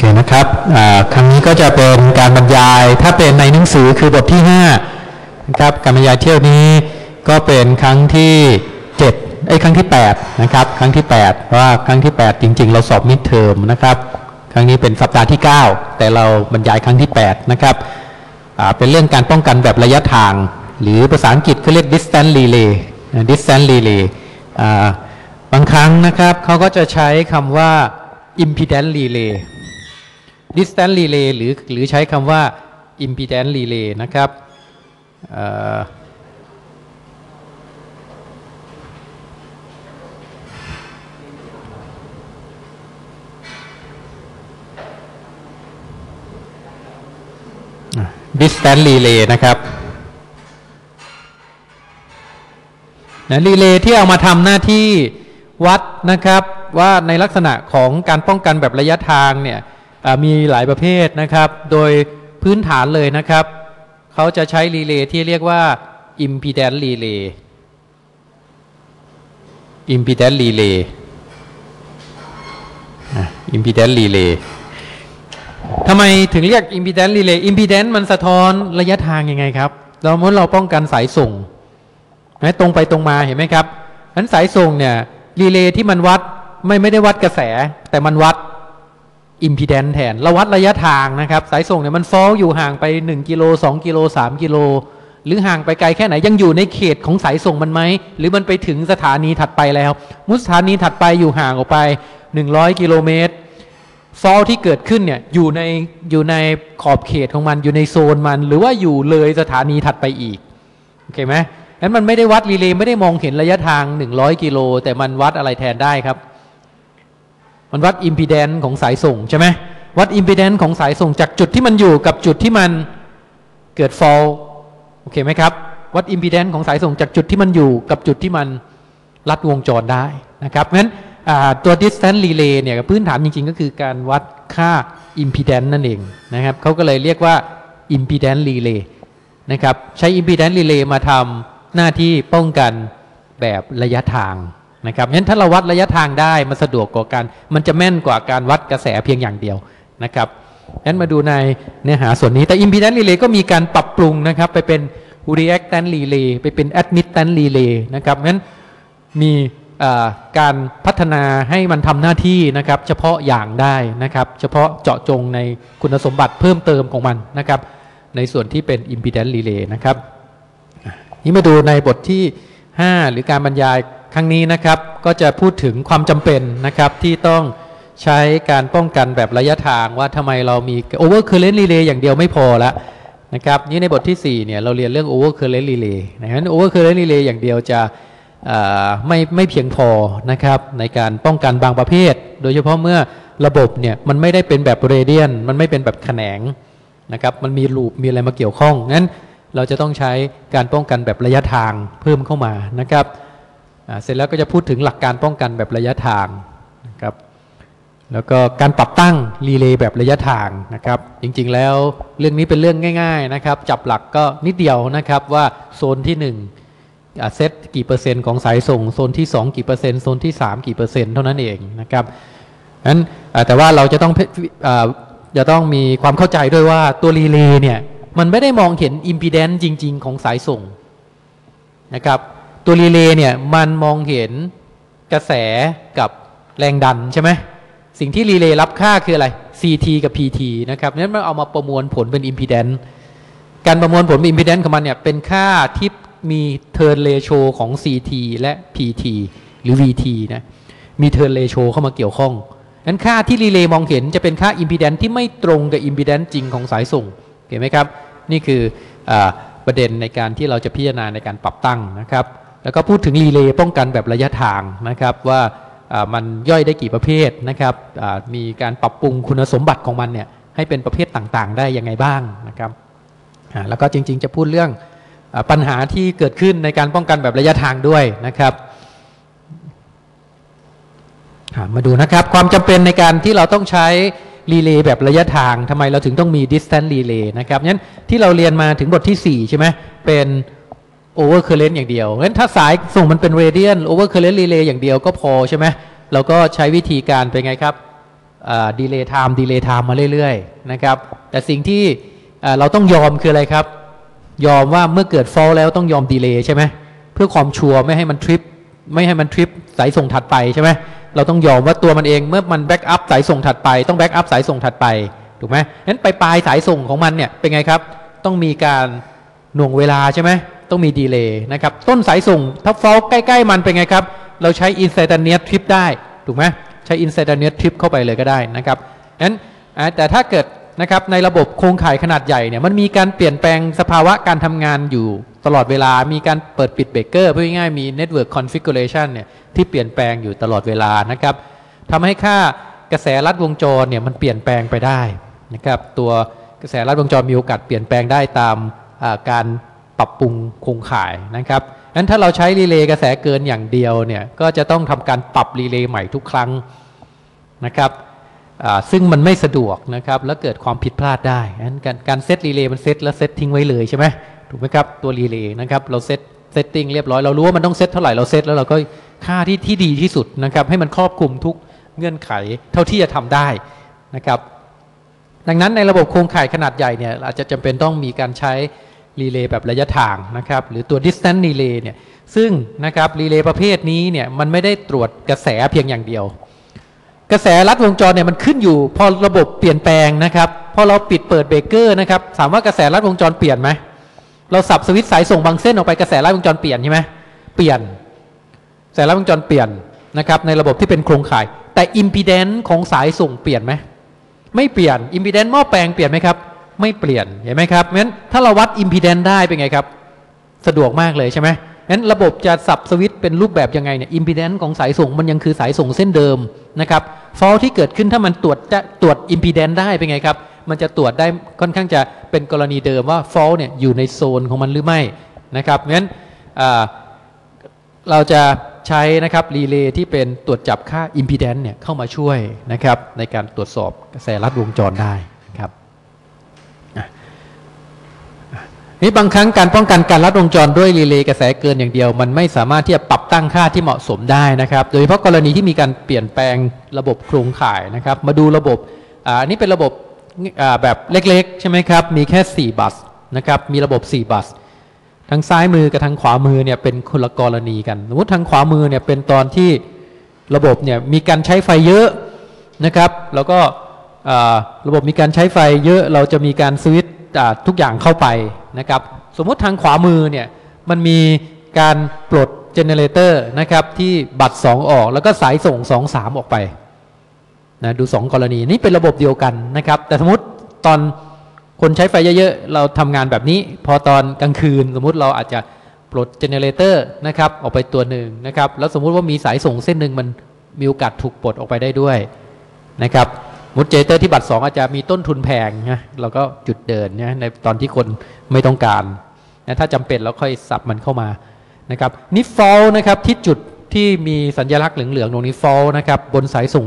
นะครับครั้งนี้ก็จะเป็นการบรรยายถ้าเป็นในหนังสือคือบทที่5นะครับการบรรยายเที่ยวนี้ก็เป็นครั้งที่7ครั้งที่8นะครับครั้งที่8เพราะว่าครั้งที่8จริงๆเราสอบมิดเทอมนะครับครั้งนี้เป็นสัปดาห์ที่9แต่เราบรรยายครั้งที่8นะครับเป็นเรื่องการป้องกันแบบระยะทางหรือภาษาอังกฤษเขาเรียก distance relay distance relay บางครั้งนะครับเขาก็จะใช้คำว่า impedance relay distance relay หรือใช้คำว่า impedance relay นะครับdistance relay นะครับรีเลย์ที่เอามาทำหน้าที่วัดนะครับว่าในลักษณะของการป้องกันแบบระยะทางเนี่ยมีหลายประเภทนะครับโดยพื้นฐานเลยนะครับเขาจะใช้รีเลย์ที่เรียกว่า impedance relay impedance relay impedance relay ทำไมถึงเรียก impedance relay impedance มันสะท้อนระยะทางยังไงครับเราป้องกันสายส่งตรงไปตรงมาเห็นไหมครับนั้นสายส่งเนี่ยรีเลย์ที่มันวัดไม่ได้วัดกระแสแต่มันวัด impedance แทนเราวัดระยะทางนะครับสายส่งเนี่ยมันฟอลอยู่ห่างไป1กิโล2กิโล3กิโลหรือห่างไปไกลแค่ไหนยังอยู่ในเขตของสายส่งมันไหมหรือมันไปถึงสถานีถัดไปแล้วมุสถานีถัดไปอยู่ห่างออกไป100กิโลเมตรฟอลที่เกิดขึ้นเนี่ยอยู่ในขอบเขตของมันอยู่ในโซนมันหรือว่าอยู่เลยสถานีถัดไปอีกโอเคไหมนั้นมันไม่ได้วัดรีเลย์ไม่ได้มองเห็นระยะทาง100กิโลแต่มันวัดอะไรแทนได้ครับมันวัด impedance ของสายส่งใช่ไหมวัด impedance ของสายส่งจากจุดที่มันอยู่กับจุดที่มันเกิด fall โอเคไหมครับวัด impedance ของสายส่งจากจุดที่มันอยู่กับจุดที่มันลัดวงจรได้นะครับเพราะฉะนั้นตัว distance relay เนี่ยพื้นฐานจริงๆก็คือการวัดค่า impedance นั่นเองนะครับเขาก็เลยเรียกว่า impedance relay นะครับใช้ impedance relay มาทำหน้าที่ป้องกันแบบระยะทางนะครับงั้นถ้าเราวัดระยะทางได้มันสะดวกกว่ากันมันจะแม่นกว่าการวัดกระแสเพียงอย่างเดียวนะครับงั้นมาดูในเนื้อหาส่วนนี้แต่ impedance relay ก็มีการปรับปรุงนะครับไปเป็น reactance relay ไปเป็น admittance relay นะครับงั้นมีการพัฒนาให้มันทำหน้าที่นะครับเฉพาะอย่างได้นะครับเฉพาะเจาะจงในคุณสมบัติเพิ่มเติมของมันนะครับในส่วนที่เป็น impedance relay นะครับนี่มาดูในบทที่5หรือการบรรยายครั้งนี้นะครับก็จะพูดถึงความจำเป็นนะครับที่ต้องใช้การป้องกันแบบระยะทางว่าทำไมเรามี over current relay อย่างเดียวไม่พอละนะครับนี่ในบทที่4เนี่ยเราเรียนเรื่อง over current relay นะครับ over current relay อย่างเดียวจะไม่เพียงพอนะครับในการป้องกันบางประเภทโดยเฉพาะเมื่อระบบเนี่ยมันไม่ได้เป็นแบบเรเดียนมันไม่เป็นแบบแขนงนะครับมันมีลูปมีอะไรมาเกี่ยวข้องงั้นเราจะต้องใช้การป้องกันแบบระยะทางเพิ่มเข้ามานะครับเสร็จแล้วก็จะพูดถึงหลักการป้องกันแบบระยะทางนะครับแล้วก็การปรับตั้งรีเลย์แบบระยะทางนะครับจริงๆแล้วเรื่องนี้เป็นเรื่องง่ายๆนะครับจับหลักก็นิดเดียวนะครับว่าโซนที่1เซตกี่เปอร์เซ็นต์ของสายส่งโซนที่2กี่เปอร์เซ็นต์โซนที่3กี่เปอร์เซ็นต์เท่านั้นเองนะครับนั้นแต่ว่าเราจะต้องมีความเข้าใจด้วยว่าตัวรีเลย์เนี่ยมันไม่ได้มองเห็น impedance จริงๆของสายส่งนะครับตัวรีเลย์เนี่ยมันมองเห็นกระแสกับแรงดันใช่ไหมสิ่งที่รีเลย์รับค่าคืออะไร CT กับ PT นะครับนั้นมันเอามาประมวลผลเป็น impedance การประมวลผลเป็น impedance ของมันเนี่ยเป็นค่าที่มี turn ratio ของ CT และ PT หรือ VT นะมี turn ratio เข้ามาเกี่ยวข้องนั้นค่าที่รีเลย์มองเห็นจะเป็นค่า impedance ที่ไม่ตรงกับ impedance จริงของสายส่งเห็นไหมครับนี่คือประเด็นในการที่เราจะพิจารณาในการปรับตั้งนะครับแล้วก็พูดถึงรีเลย์ป้องกันแบบระยะทางนะครับว่ามันย่อยได้กี่ประเภทนะครับมีการปรับปรุงคุณสมบัติของมันเนี่ยให้เป็นประเภทต่างๆได้ยังไงบ้างนะครับแล้วก็จริงๆจะพูดเรื่องปัญหาที่เกิดขึ้นในการป้องกันแบบระยะทางด้วยนะครับมาดูนะครับความจำเป็นในการที่เราต้องใช้รีเลย์แบบระยะทางทำไมเราถึงต้องมี distance relay นะครับงั้นที่เราเรียนมาถึงบทที่4ใช่ไหมเป็น over current อย่างเดียวงั้นถ้าสายส่งมันเป็น radian over current relay อย่างเดียวก็พอใช่ไหมเราก็ใช้วิธีการเป็นไงครับดีเลย์ไทม์มาเรื่อยๆนะครับแต่สิ่งที่เราต้องยอมคืออะไรครับยอมว่าเมื่อเกิด fault แล้วต้องยอมดีเลย์ใช่ไหมเพื่อความชัวร์ไม่ให้มันทริปสายส่งถัดไปใช่ไหมเราต้องยอมว่าตัวมันเองเมื่อมันแบ็กอัพสายส่งถัดไปต้องแบ็กอัพสายส่งถัดไปถูกไหมงั้นปลายสายส่งของมันเนี่ยเป็นไงครับต้องมีการหน่วงเวลาใช่ไหมต้องมีดีเลย์นะครับต้นสายส่งถ้า fault ใกล้ๆมันเป็นไงครับเราใช้ instantaneous trip ได้ถูกไหมใช้ instantaneous trip เข้าไปเลยก็ได้นะครับงั้นแต่ถ้าเกิดนะครับในระบบโครงข่ายขนาดใหญ่เนี่ยมันมีการเปลี่ยนแปลงสภาวะการทำงานอยู่ตลอดเวลามีการเปิดปิดเบรกเกอร์เพื่อง่ายๆมี network configuration เนี่ยที่เปลี่ยนแปลงอยู่ตลอดเวลานะครับทำให้ค่ากระแสลัดวงจรเนี่ยมันเปลี่ยนแปลงไปได้นะครับตัวกระแสลัดวงจรมีโอกาสเปลี่ยนแปลงได้ตามการปรับปรุงโครงข่ายนะครับงั้นถ้าเราใช้รีเลย์กระแสเกินอย่างเดียวเนี่ยก็จะต้องทำการปรับรีเลย์ใหม่ทุกครั้งนะครับซึ่งมันไม่สะดวกนะครับแล้วเกิดความผิดพลาดได้งั้นการเซตรีเลย์มันเซตแล้วเซตทิ้งไว้เลยใช่ไหมถูกไหมครับตัวรีเลย์นะครับเราเซตติ้งเรียบร้อยเรารู้ว่ามันต้องเซตเท่าไหร่เราเซตแล้วเราก็ค่าที่ดีที่สุดนะครับให้มันครอบคลุมทุกเงื่อนไขเท่าที่จะทำได้นะครับดังนั้นในระบบโครงข่ายขนาดใหญ่เนี่ยอาจจะจำเป็นต้องมีการใช้รีเลย์แบบระยะทางนะครับหรือตัว distance relay เนี่ยซึ่งนะครับรีเลย์ประเภทนี้เนี่ยมันไม่ได้ตรวจกระแสเพียงอย่างเดียวกระแสลัดวงจรเนี่ยมันขึ้นอยู่พอระบบเปลี่ยนแปลงนะครับพอเราปิดเปิดเบรกเกอร์นะครับถามว่ากระแสลัดวงจรเปลี่ยนไหมเราสับสวิตช์สายส่งบางเส้นออกไปกระแสลัดวงจรเปลี่ยนใช่ไหมเปลี่ยนกระแสลัดวงจรเปลี่ยนนะครับในระบบที่เป็นโครงข่ายแต่อิมพีแดนซ์ของสายส่งเปลี่ยนไหมไม่เปลี่ยนอิมพีแดนซ์หม้อแปลงเปลี่ยนไหมครับไม่เปลี่ยนเห็นไหมครับงั้นถ้าเราวัดอิมพีแดนซ์ได้เป็นไงครับสะดวกมากเลยใช่ไหมงั้นระบบจะสับสวิตช์เป็นรูปแบบยังไงเนี่ยอิมพีแดนซ์ของสายส่งมันยังคือสายส่งเส้นเดิมนะครับฟอลที่เกิดขึ้นถ้ามันตรวจอิมพีแดนซ์ได้เป็นไงครับมันจะตรวจได้ค่อนข้างจะเป็นกรณีเดิมว่าฟอลเนี่ยอยู่ในโซนของมันหรือไม่นะครับงั้นเราจะใช้นะครับรีเลย์ที่เป็นตรวจจับค่าอิมพีแดนซ์เนี่ยเข้ามาช่วยนะครับในการตรวจสอบกระแสลัดวงจรได้ครับนี่บางครั้งการป้องกันการลัดวงจรด้วยรีเลย์กระแสเกินอย่างเดียวมันไม่สามารถที่จะปรับตั้งค่าที่เหมาะสมได้นะครับโดยเฉพาะกรณีที่มีการเปลี่ยนแปลงระบบโครงข่ายนะครับมาดูระบบนี่เป็นระบบแบบเล็กๆใช่ไหมครับมีแค่4บัสนะครับมีระบบ4บัสทางซ้ายมือกับทางขวามือเนี่ยเป็นคนละกรณีกันสมมติทางขวามือเนี่ยเป็นตอนที่ระบบเนี่ยมีการใช้ไฟเยอะนะครับแล้วก็ระบบมีการใช้ไฟเยอะเราจะมีการสวิตช์ทุกอย่างเข้าไปนะครับสมมติทางขวามือเนี่ยมันมีการปลดเจเนเรเตอร์นะครับที่บัตร2ออกแล้วก็สายส่ง2 3ออกไปนะดู2กรณีนี้เป็นระบบเดียวกันนะครับแต่สมมติตอนคนใช้ไฟเยอะๆเราทำงานแบบนี้พอตอนกลางคืนสมมุติเราอาจจะปลดเจเนเรเตอร์นะครับออกไปตัวหนึ่งนะครับแล้วสมมุติว่ามีสายส่งเส้นหนึ่งมันมีโอกาสถูกปลดออกไปได้ด้วยนะครับมุดเจเตอร์ที่บัตร2อาจจะมีต้นทุนแพงนะเราก็จุดเดินนะในตอนที่คนไม่ต้องการนะถ้าจำเป็นเราค่อยสับมันเข้ามานะครับนี่ฟอลนะครับที่จุดที่มีสัญลักษณ์เหลืองๆตรงนี้ฟอลนะครับบนสายส่ง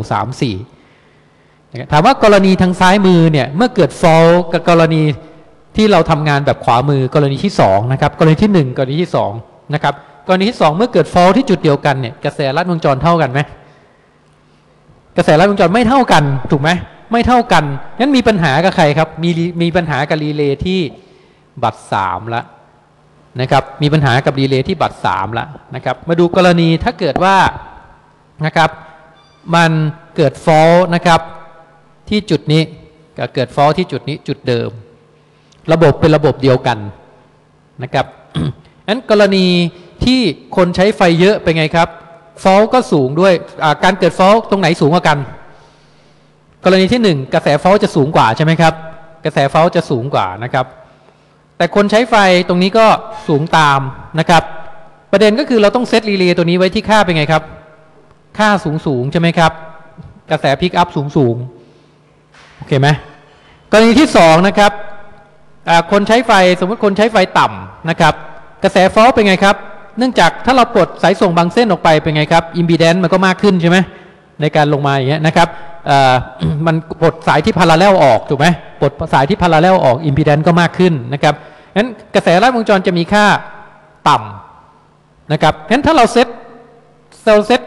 3-4ถามว่ากรณีทางซ้ายมือเนี่ยเมื่อเกิดฟอลกับกรณีที่เราทำงานแบบขวามือกรณีที่2นะครับกรณีที่1กรณีที่2นะครับกรณีที่2เมื่อเกิดฟอลที่จุดเดียวกันเนี่ยกระแสลัดวงจรเท่ากันไหมกระแสลัดวงจรไม่เท่ากันถูกไหมไม่เท่ากันงั้นมีปัญหากับใครครับมีปัญหากับรีเลย์ที่บัตร3ละนะครับมีปัญหากับรีเลย์ที่บัตร3ละนะครับมาดูกรณีถ้าเกิดว่านะครับมันเกิดฟอลนะครับที่จุดนี้ก็เกิดฟอลที่จุดนี้จุดเดิมระบบเป็นระบบเดียวกันนะครับ งั้นกรณีที่คนใช้ไฟเยอะเป็นไงครับฟอลก็สูงด้วยการเกิดฟอลตรงไหนสูงกว่ากันกรณีที่1กระแสฟอลจะสูงกว่าใช่ไหมครับกระแสฟอลจะสูงกว่านะครับแต่คนใช้ไฟตรงนี้ก็สูงตามนะครับประเด็นก็คือเราต้องเซตรีเลย์ตัวนี้ไว้ที่ค่าเป็นไงครับค่าสูงใช่ไหมครับกระแสพิกอัพสูงโอเคไหมกรณีที่2นะครับคนใช้ไฟสมมติคนใช้ไฟต่ำนะครับกระแสฟอลเป็นไงครับเนื่องจากถ้าเราปลดสายส่งบางเส้นออกไปเป็นไงครับอิมพีแดนซ์มันก็มากขึ้นใช่ไหมในการลงมาอย่างเงี้ยนะครับมันปลดสายที่พาราเรลออกถูกไหมปลดสายที่พาราเรลออกอิมพีแดนซ์ก็มากขึ้นนะครับงั้นกระแสลัดวงจรจะมีค่าต่ำนะครับงั้นถ้าเราเซต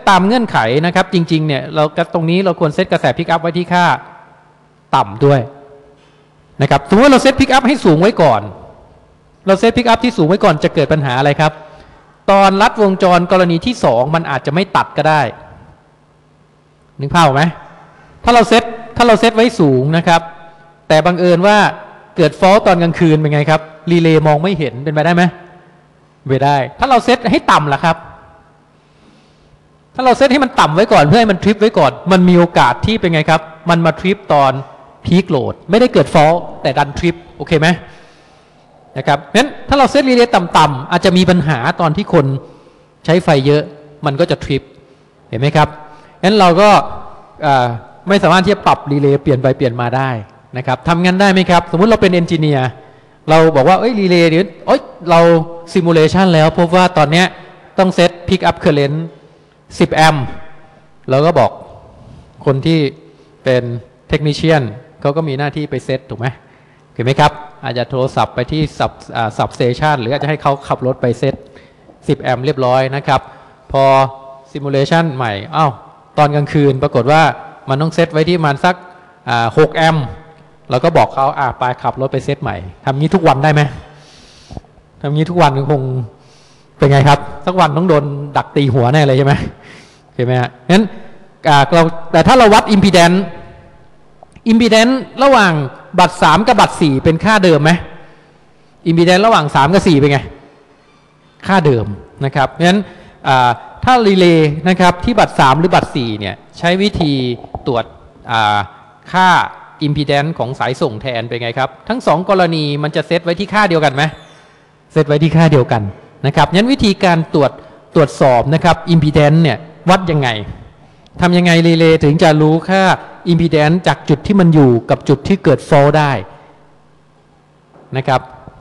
ตามเงื่อนไขนะครับจริงๆเนี่ยเราตรงนี้เราควรเซตกระแสพิกอัพไว้ที่ค่าต่ำด้วยนะครับสมมติว่าเราเซตพิกอัพให้สูงไว้ก่อนเราเซตพิกอัพที่สูงไว้ก่อนจะเกิดปัญหาอะไรครับตอนลัดวงจรกรณีที่2มันอาจจะไม่ตัดก็ได้นึกภาพไหมถ้าเราเซตไว้สูงนะครับแต่บังเอิญว่าเกิดฟอลต์ตอนกลางคืนเป็นไงครับรีเลย์มองไม่เห็นเป็นไปได้ไหมไม่ได้ถ้าเราเซตให้ต่ำล่ะครับถ้าเราเซตให้มันต่ำไว้ก่อนเพื่อให้มันทริปไว้ก่อนมันมีโอกาสที่เป็นไงครับมันมาทริปตอนพีคโหลดไม่ได้เกิดฟอลต์แต่ดันทริปโอเคไหมนะครับงั้นถ้าเราเซตรีเลย์ต่ำๆอาจจะมีปัญหาตอนที่คนใช้ไฟเยอะมันก็จะทริปเห็นไหมครับงั้นเราก็ไม่สามารถที่จะปรับรีเลย์เปลี่ยนไปเปลี่ยนมาได้นะครับทำงั้นได้ไหมครับสมมุติเราเป็นเอนจิเนียร์เราบอกว่ารีเลย์เดี๋ยวเราซิมูเลชันแล้วพบว่าตอนนี้ต้องเซตพิกอัพเคอร์เรนต์10 แอมป์เราก็บอกคนที่เป็นเทคนิชเชียนเขาก็มีหน้าที่ไปเซตถูกไหมเห็นไหมครับอาจจะโทรศัพท์ไปที่สับสเตชันหรืออาจจะให้เขาขับรถไปเซต10 แอมป์เรียบร้อยนะครับพอซิมูเลชันใหม่ตอนกลางคืนปรากฏว่ามันต้องเซตไว้ที่มันสัก6 แอมป์เราก็บอกเขาไปขับรถไปเซตใหม่ทำงี้ทุกวันได้ไหมทำงี้ทุกวันคงเป็นไงครับสักวันต้องโดนดักตีหัวแน่เลยใช่ไหมเห็นไหมฮะงั้นแต่ถ้าเราวัดอิมพีแดนซ์ระหว่างบัตร3กับบัตร4เป็นค่าเดิมไหมอิมพีแดนซ์ระหว่าง3กับ4เป็นไงค่าเดิมนะครับงั้นถ้ารีเลย์นะครับที่บัตร3หรือบัตร4เนี่ยใช้วิธีตรวจค่าอิมพีแดนซ์ของสายส่งแทนเป็นไงครับทั้ง2กรณีมันจะเซตไว้ที่ค่าเดียวกันไหมเซตไว้ที่ค่าเดียวกันนะครับงั้นวิธีการตรวจสอบนะครับอิมพีแดนซ์เนี่ยวัดยังไงทำยังไงรีเลย์ถึงจะรู้ค่าอิมพีแดนซ์จากจุดที่มันอยู่กับจุดที่เกิดฟอลต์ได้นะครับ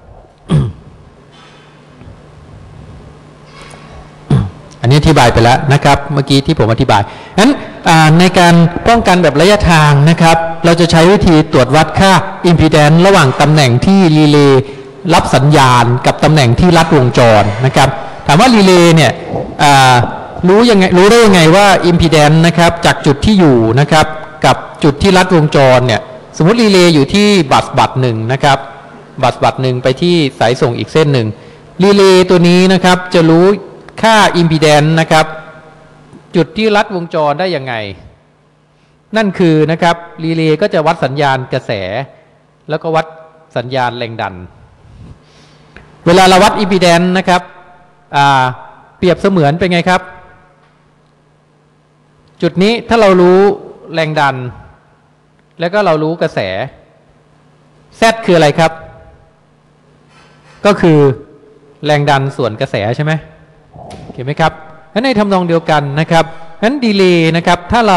อันนี้อธิบายไปแล้วนะครับเมื่อกี้ที่ผมอธิบายงั้นในการป้องกันแบบระยะทางนะครับเราจะใช้วิธีตรวจวัดค่าอิมพีแดนซ์ระหว่างตำแหน่งที่รีเลย์รับสัญญาณกับตำแหน่งที่ลัดวงจรนะครับถามว่ารีเลย์เนี่ยรู้ได้ยังไงว่าอิมพีแดนซ์นะครับจากจุดที่อยู่นะครับกับจุดที่ลัดวงจรเนี่ยสมมติรีเลย์อยู่ที่บัตรหนึ่งนะครับบัตรหนึ่งไปที่สายส่งอีกเส้นหนึ่งรีเลย์ตัวนี้นะครับจะรู้ค่าอิมพีแดนซ์นะครับจุดที่ลัดวงจรได้ยังไงนั่นคือนะครับรีเลย์ก็จะวัดสัญญาณกระแสแล้วก็วัดสัญญาณแรงดันเวลาเราวัดอิมพีแดนซ์นะครับเปรียบเสมือนเป็นไงครับจุดนี้ถ้าเรารู้แรงดันแล้วก็เรารู้กระแส Z คืออะไรครับก็คือแรงดันส่วนกระแสใช่ไหมเห็นไหมครับงั้นในทำนองเดียวกันนะครับงั้นดีเลย์นะครับถ้าเรา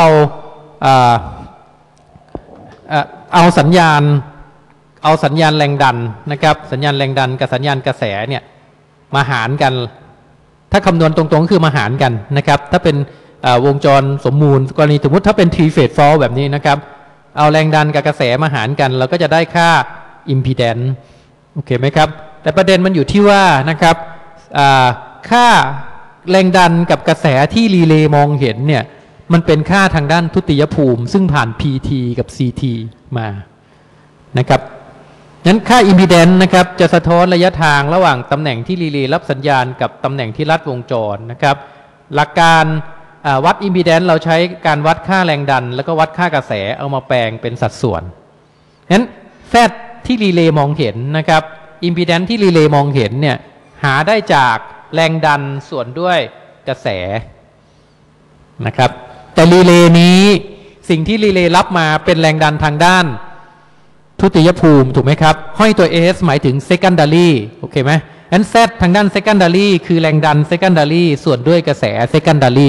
เอาสัญญาณแรงดันนะครับสัญญาณแรงดันกับสัญญาณกระแสเนี่ยมาหารกันถ้าคำนวณตรงๆก็คือมาหารกันนะครับถ้าเป็นวงจรสมมูลกรณีสมมติถ้าเป็น 3 phase fault แบบนี้นะครับเอาแรงดันกับกระแสมาหารกันเราก็จะได้ค่า impedance โอเคไหมครับแต่ประเด็นมันอยู่ที่ว่านะครับค่าแรงดันกับกระแสที่รีเลย์มองเห็นเนี่ยมันเป็นค่าทางด้านทุติยภูมิซึ่งผ่าน PT กับ CT มานะครับงั้นค่า impedance นะครับจะสะท้อนระยะทางระหว่างตำแหน่งที่รีเลย์รับสัญญาณกับตำแหน่งที่ลัดวงจรนะครับหลักการวัด impedance เราใช้การวัดค่าแรงดันแล้วก็วัดค่ากระแสเอามาแปลงเป็นสัดส่วนงั้น Z ที่รีเลย์มองเห็นนะครับ impedance ที่รีเลย์มองเห็นเนี่ยหาได้จากแรงดันส่วนด้วยกระแสนะครับแต่รีเลย์นี้สิ่งที่รีเลย์รับมาเป็นแรงดันทางด้านทุติยภูมิถูกไหมครับห้อยตัว S หมายถึง secondary โอเคไหมงั้น Z ทางด้าน secondary คือแรงดัน secondary ส่วนด้วยกระแส secondary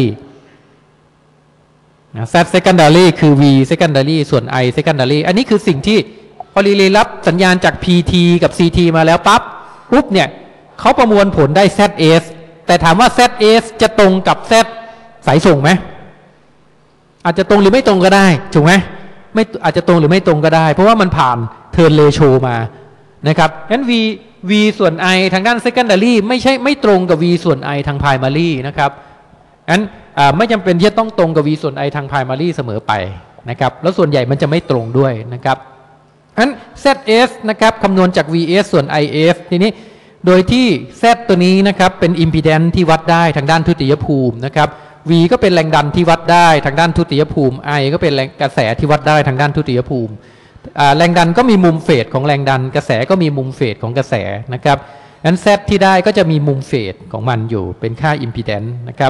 Z secondary คือ V secondary ส่วน I secondary อันนี้คือสิ่งที่พอรีเลย์รับสัญญาณจาก PT กับ CT มาแล้วปุ๊บเนี่ยเขาประมวลผลได้ ZS แต่ถามว่า ZS จะตรงกับ Z สายส่งไหมอาจจะตรงหรือไม่ตรงก็ได้ถูกไหมไม่อาจจะตรงหรือไม่ตรงก็ได้เพราะว่ามันผ่านเทิร์นเรโชมานะครับงั้น V ส่วน I ทางด้าน secondary ไม่ตรงกับ V ส่วน I ทาง primary นะครับงั้นไม่จำเป็นที่จะต้องตรงกับ v ส่วน i ทาง primary เสมอไปนะครับแล้วส่วนใหญ่มันจะไม่ตรงด้วยนะครับอัน zs นะครับคำนวณจาก vs ส่วน is ทีนี้โดยที่ z ตัวนี้นะครับเป็น impedance ที่วัดได้ทางด้านทุติยภูมินะครับ v ก็เป็นแรงดันที่วัดได้ทางด้านทุติยภูมิ i ก็เป็นแรงกระแสที่วัดได้ทางด้านทุติยภูมิแรงดันก็มีมุมเฟสของแรงดันกระแสก็มีมุมเฟสของกระแสนะครับงั้น z ที่ได้ก็จะมีมุมเฟสของมันอยู่เป็นค่า impedance นะครับ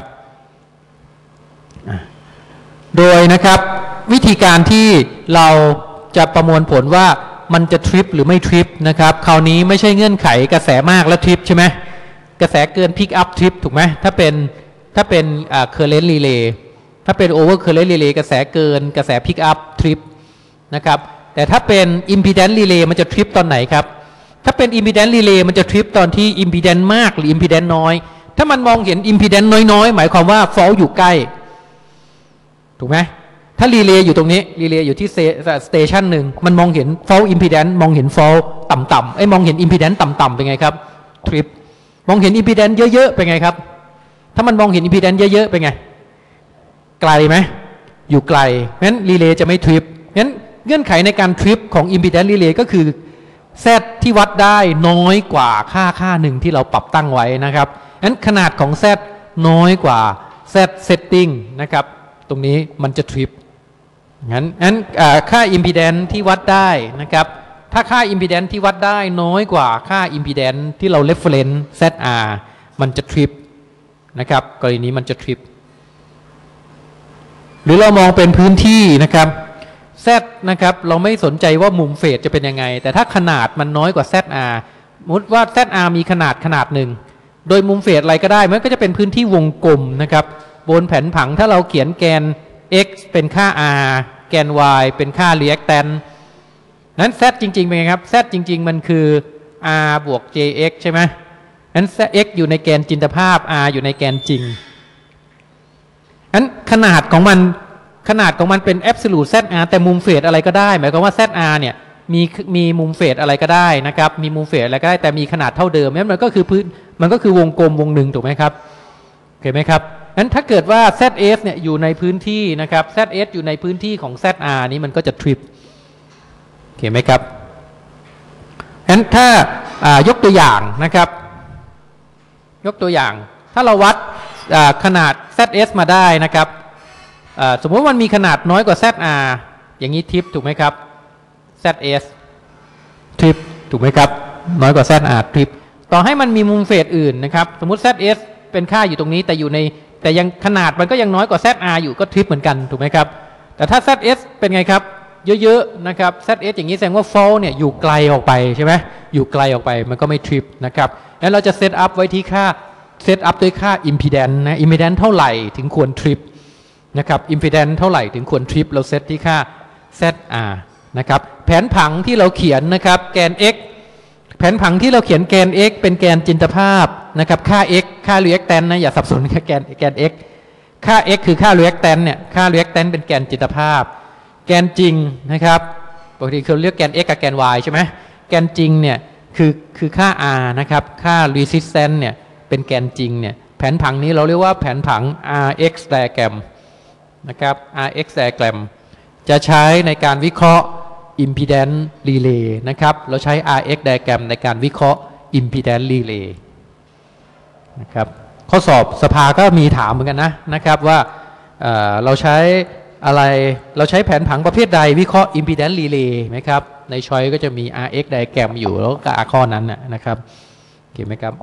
โดยนะครับวิธีการที่เราจะประมวลผลว่ามันจะทริปหรือไม่ทริปนะครับคราวนี้ไม่ใช่เงื่อนไขกระแสมากแล้วทริปใช่ไหมกระแสเกินพิกอัพทริปถูกไหมถ้าเป็นcurrent relay ถ้าเป็น over current relay กระแสเกินกระแสพิกอัพทริปนะครับแต่ถ้าเป็น impedance relay มันจะทริปตอนไหนครับถ้าเป็น impedance relay มันจะทริปตอนที่ impedance มากหรือ impedance น้อยถ้ามันมองเห็น impedance น้อยๆหมายความว่า fault อยู่ใกล้ถูกไหมถ้ารีเลย์อยู่ตรงนี้รีเลย์อยู่ที่สเตชันหนึ่งมันมองเห็น fault impedance มองเห็น fault ต่ำๆมองเห็น impedance ต่ำๆเป็นไงครับทริปมองเห็น impedance เยอะๆเป็นไงครับถ้ามันมองเห็น impedance เยอะๆเป็นไงไกลไหมอยู่ไกลงั้นรีเลย์จะไม่ทริปงั้นเงื่อนไขในการทริปของ impedance relay ก็คือ z ที่วัดได้น้อยกว่าค่าหนึ่งที่เราปรับตั้งไว้นะครับงั้นขนาดของ z น้อยกว่า z setting นะครับตรงนี้มันจะทริปงั้นค่า impedance ที่วัดได้นะครับถ้าค่า impedance ที่วัดได้น้อยกว่าค่า impedance ที่เรา reference ZR มันจะทริปนะครับกรณีนี้มันจะทริปหรือเรามองเป็นพื้นที่นะครับ Z นะครับเราไม่สนใจว่ามุมเฟสจะเป็นยังไงแต่ถ้าขนาดมันน้อยกว่า ZR สมมติว่า ZR มีขนาดหนึ่งโดยมุมเฟสอะไรก็ได้มันก็จะเป็นพื้นที่วงกลมนะครับบนแผนผังถ้าเราเขียนแกน x เป็นค่า r แกน y เป็นค่า reactance นั้น z จริงๆเป็นไงครับ z จริงๆมันคือ r บวก jx ใช่ไหมนั้น x อยู่ในแกนจินตภาพ r อยู่ในแกนจริงนั้นขนาดของมันเป็น absolute ZR แต่มุมเฟสอะไรก็ได้หมายความว่า ZR เนี่ยมีมุมเฟสอะไรก็ได้นะครับมีมุมเฟสอะไรก็ได้แต่มีขนาดเท่าเดิมนั้นมันก็คือวงกลมวงหนึ่งถูกไหมครับโอเคไหมครับงั้นถ้าเกิดว่า ZS เนี่ยอยู่ในพื้นที่นะครับ ZS อยู่ในพื้นที่ของ ZR นี้มันก็จะทริปโอเคไหมครับงั้นถ้ายกตัวอย่างนะครับยกตัวอย่างถ้าเราวัดขนาด ZS มาได้นะครับสมมติว่ามันมีขนาดน้อยกว่า ZR อย่างนี้ทริปถูกไหมครับ ZS ทริปถูกไหมครับน้อยกว่า ZR ทริปต่อให้มันมีมุมเฟสอื่นนะครับสมมติ ZS เป็นค่าอยู่ตรงนี้แต่ยังขนาดมันก็ยังน้อยกว่า ZR อยู่ก็ทริปเหมือนกันถูกไหมครับแต่ถ้า ZS เป็นไงครับเยอะๆนะครับ ZS อย่างนี้แสดงว่า fault เนี่ยอยู่ไกลออกไปใช่ไหมอยู่ไกลออกไปมันก็ไม่ทริปนะครับแล้วเราจะเซตอัพไว้ที่ค่าเซตอัพด้วยค่า impedance นะ impedance เท่าไหร่ถึงควรทริปนะครับ impedance เท่าไหร่ถึงควรทริปเราเซตที่ค่า ZR นะครับแผนผังที่เราเขียนนะครับแกน x แผนผังที่เราเขียนแกน x เป็นแกนจินตภาพนะครับค่า x ค่า reactance นะอย่าสับสนกับแกน x ค่า x คือค่า reactance เนี่ยค่า reactance เป็นแกนจินตภาพแกนจริงนะครับปกติเขาเรียกแกน x กับแกน y ใช่ไหมแกนจริงเนี่ยคือค่า r นะครับค่า resistance เนี่ยเป็นแกนจริงเนี่ยแผนผังนี้เราเรียกว่าแผนผัง rx diagram นะครับ rx diagram จะใช้ในการวิเคราะห์ impedance relay นะครับเราใช้ rx diagram ในการวิเคราะห์ impedance relay นะครับข้อสอบสภาก็มีถามเหมือนกันนะครับว่าเราใช้อะไรเราใช้แผนผังประเภทใดวิเคราะห์ impedance relay ไหมครับในช้อยก็จะมี rx diagram อยู่แล้วก็ข้อนั้นนะครับโอเคไหมครับ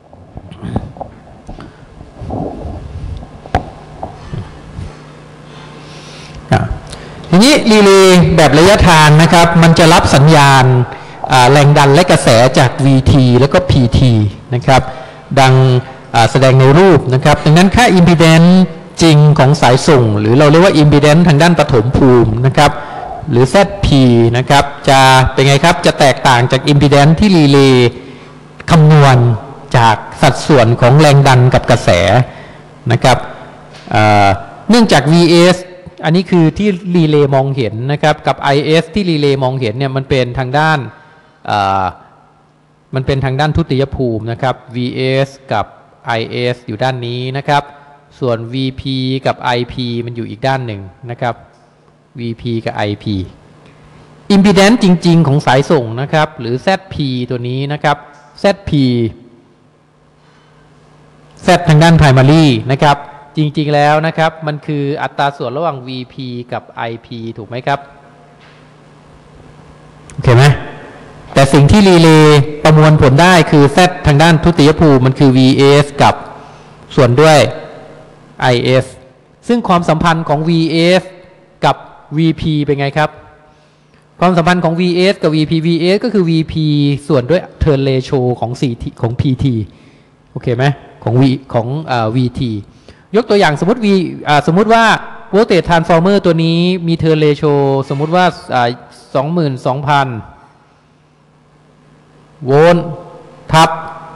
ทีนี้รีเลย์แบบระยะทางนะครับมันจะรับสัญญาณแรงดันและกระแสจาก VT แล้วก็ PT นะครับดังแสดงในรูปนะครับดังนั้นค่า impedance จริงของสายส่งหรือเราเรียกว่า impedance ทางด้านปฐมภูมินะครับหรือ ZP นะครับจะเป็นไงครับจะแตกต่างจาก impedance ที่รีเลย์คำนวณจากสัดส่วนของแรงดันกับกระแสนะครับเนื่องจาก VS อันนี้คือที่รีเลย์มองเห็นนะครับกับ IS ที่รีเลย์มองเห็นเนี่ยมันเป็นทางด้านทุติยภูมินะครับ VS กับ IS อยู่ด้านนี้นะครับส่วน VP กับ IP มันอยู่อีกด้านหนึ่งนะครับ VP กับ IP impedance จริงๆของสายส่งนะครับหรือ ZP ตัวนี้นะครับ ZP Z ทางด้าน primary นะครับจริงๆแล้วนะครับมันคืออัตราส่วนระหว่าง VP กับ IP ถูกไหมครับโอเคไหมแต่สิ่งที่รีเลย์ประมวลผลได้คือ Z ทางด้านทุติยภูมิมันคือ VS กับส่วนด้วย IS ซึ่งความสัมพันธ์ของ VS กับ VP เป็นไงครับความสัมพันธ์ของ VS กับ VP VS ก็คือ VP ส่วนด้วย turn ratio ของ CT ของ PT โอเคไหมของ V ของVT ยกตัวอย่างสมมติว่า voltage transformer ตัวนี้มี turn ratio สมมติว่า22,000 โวลต์ทับ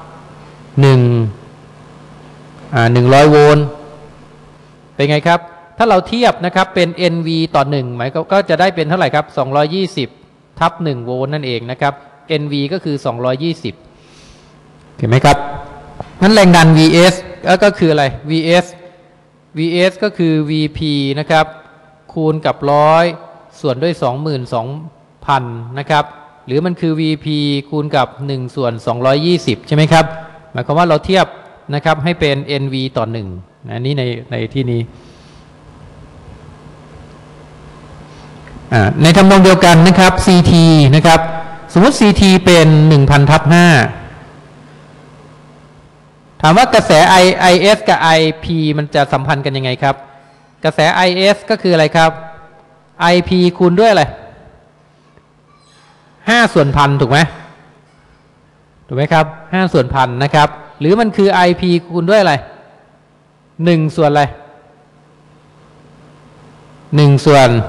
100 โวลต์เป็นไงครับถ้าเราเทียบนะครับเป็น NV ต่อ1หมายก็จะได้เป็นเท่าไหร่ครับ220ทับ1โวลต์นั่นเองนะครับ NV ก็คือ220เห็นไหมครับนั้นแรงดัน VS ก็คืออะไร VS ก็คือ VP นะครับคูณกับ100ส่วนด้วย 22,000 นะครับหรือมันคือ VP คูณกับ1ส่วน220ใช่ไหมครับหมายความว่าเราเทียบนะครับให้เป็น NV ต่อ1นะนี่ในที่นี้ในทำนองเดียวกันนะครับ CT นะครับสมมติ CT เป็น 1,000 ทับ 5ถามว่ากระแส IS กับ IP มันจะสัมพันธ์กันยังไงครับกระแส IS ก็คืออะไรครับ IP คูณด้วยอะไร5 ส่วนพันถูกไหมครับ5 ส่วนพันนะครับหรือมันคือ IP คูณด้วยอะไร1 ส่วนอะไร1 ส่วน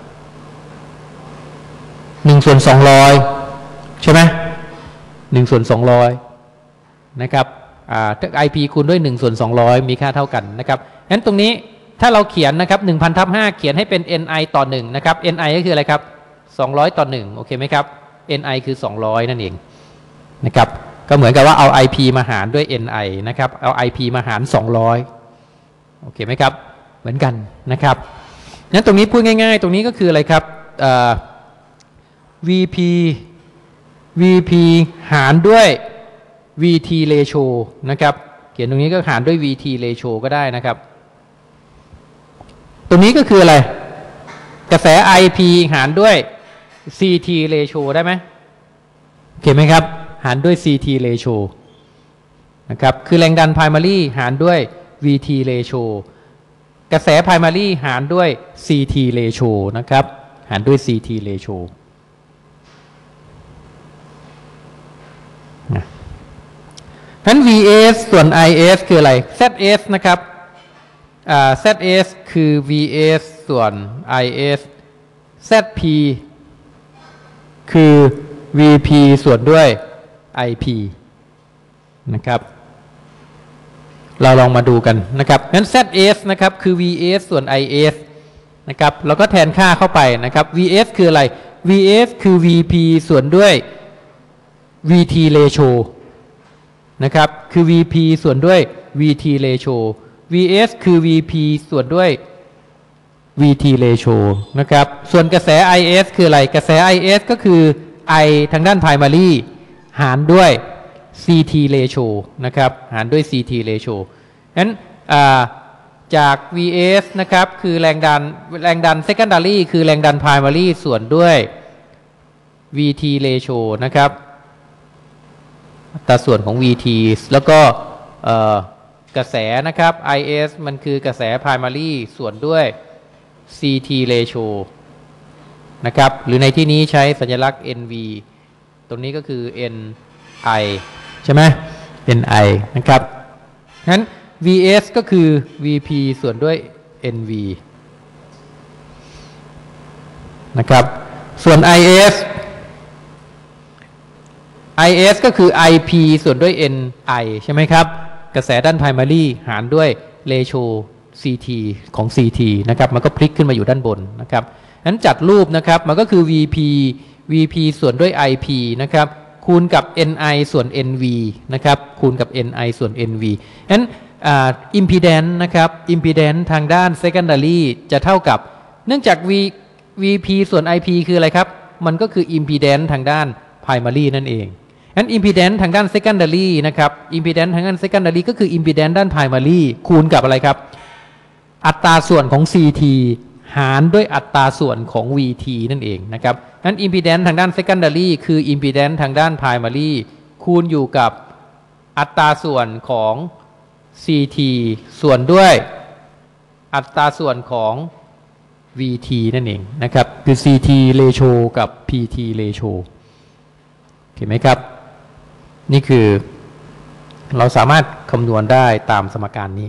200ใช่ไหม1 ส่วน 200นะครับIP คูณด้วย1 ส่วน 200มีค่าเท่ากันนะครับงั้นตรงนี้ถ้าเราเขียนนะครับ 1,000 ทับ 5เขียนให้เป็น NI ต่อ1นะครับ NI ก็คืออะไรครับ200ต่อ1โอเคไหมครับ NI คือ200นั่นเองนะครับก็เหมือนกับว่าเอา IP มาหารด้วย NI นะครับเอา IP มาหาร200โอเคไหมครับเหมือนกันนะครับงั้นตรงนี้พูดง่ายๆตรงนี้ก็คืออะไรครับVP หารด้วย VT ratio นะครับเขียนตรงนี้ก็หารด้วย VT ratio ก็ได้นะครับตรงนี้ก็คืออะไรกระแส IP หารด้วย CT ratio ได้ไหมโอเคไหมครับหารด้วย CT ratio นะครับคือแรงดัน primary หารด้วย VT ratio กระแส primary หารด้วย CT ratio นะครับหารด้วย CT ratioนั้น VS ส่วน IS คืออะไร ZS นะครับZS คือ VS ส่วน IS ZP คือ VP ส่วนด้วย IP นะครับเราลองมาดูกันนะครับงั้น ZS นะครับคือ VS ส่วน IS นะครับเราก็แทนค่าเข้าไปนะครับ VS คืออะไร VS คือ VP ส่วนด้วย VT ratio นะครับคือ VP ส่วนด้วย VT ratio VS คือ VP ส่วนด้วย VT ratio นะครับส่วนกระแส IS คืออะไรกระแส IS ก็คือ I ทางด้าน primary หารด้วย CT ratio นะครับหารด้วย CT ratio งั้นจาก VS นะครับคือแรงดัน secondary คือแรงดัน primary ส่วนด้วย VT ratio นะครับอัตราส่วนของ VT แล้วก็กระแสนะครับ IS มันคือกระแส primary ส่วนด้วย CT ratio นะครับหรือในที่นี้ใช้สัญลักษณ์ NV ตรงนี้ก็คือ NI ใช่ไหม NI นะครับงั้น VS ก็คือ VP ส่วนด้วย NV นะครับส่วน IS ก็คือ IP ส่วนด้วย NI ใช่ไหมครับกระแสด้าน primary หารด้วย ratio CT ของ CT นะครับมันก็พลิกขึ้นมาอยู่ด้านบนนะครับนั้นจัดรูปนะครับมันก็คือ VP ส่วนด้วย IP นะครับคูณกับ NI ส่วน NV นะครับคูณกับ NI ส่วน NV นั้น impedance นะครับ impedance ทางด้าน secondary จะเท่ากับเนื่องจาก VP ส่วน IP คืออะไรครับมันก็คือ impedance ทางด้าน primary นั่นเองงั้น impedance ทางด้าน secondary นะครับ impedance ทางด้าน secondary ก็คือ impedance ด้าน primary คูณกับอะไรครับอัตราส่วนของ CT หารด้วยอัตราส่วนของ VT นั่นเองนะครับงั้น impedance ทางด้าน secondary คือ impedance ทางด้าน primary คูณอยู่กับอัตราส่วนของ CT ส่วนด้วยอัตราส่วนของ VT นั่นเองนะครับคือ CT ratio กับ PT ratio เห็นไหมครับนี่คือเราสามารถคำนวณได้ตามสมการนี้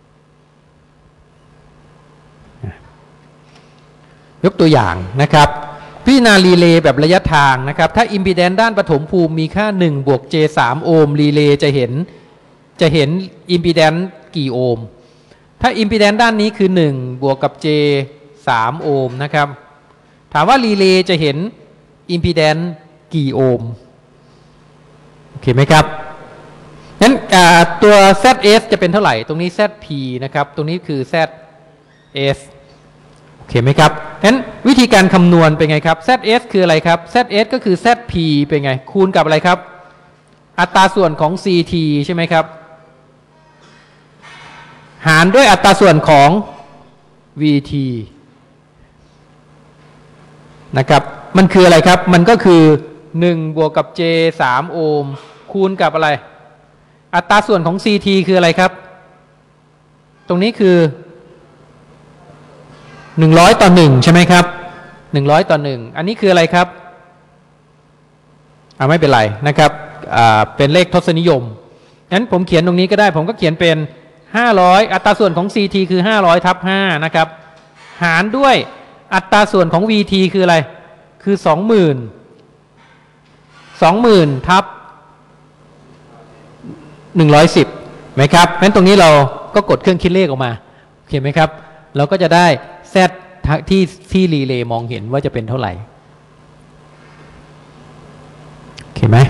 ยกตัวอย่างนะครับพิจารณารีเลย์แบบระยะทางนะครับถ้าอิมพีแดนซ์ด้านปฐมภูมิมีค่า1บวก J 3 โอห์มรีเลย์จะเห็นอิมพีแดนซ์กี่โอห์มถ้าอิมพีแดนซ์ด้านนี้คือ1บวกกับ J 3 โอห์มนะครับถามว่ารีเลย์จะเห็นอิมพีแดนซ์กี่โอห์มโอเคไหมครับงั้นตัว ZS จะเป็นเท่าไหร่ตรงนี้ ZP นะครับตรงนี้คือ ZS โอเคไหมครับงั้นวิธีการคำนวณเป็นไงครับ ZS คืออะไรครับ ZS ก็คือ ZP เป็นไงคูณกับอะไรครับอัตราส่วนของ CT ใช่ไหมครับหารด้วยอัตราส่วนของ VT นะครับมันคืออะไรครับมันก็คือ1บวกกับ J 3 โอห์มคูณกับอะไรอัตราส่วนของ CT คืออะไรครับตรงนี้คือ100 ต่อ 1ใช่ไหมครับ100 ต่อ 1อันนี้คืออะไรครับไม่เป็นไรนะครับเป็นเลขทศนิยมงั้นผมเขียนตรงนี้ก็ได้ผมก็เขียนเป็น500อัตราส่วนของ CT คือ500ทับ5นะครับหารด้วยอัตราส่วนของ VT คืออะไรคือ20,000ทับ110ไหมครับงั้นตรงนี้เราก็กดเครื่องคิดเลขออกมาโอเคไหมครับเราก็จะได้ Z ที่รีเลย์มองเห็นว่าจะเป็นเท่าไหร่โอเคไหม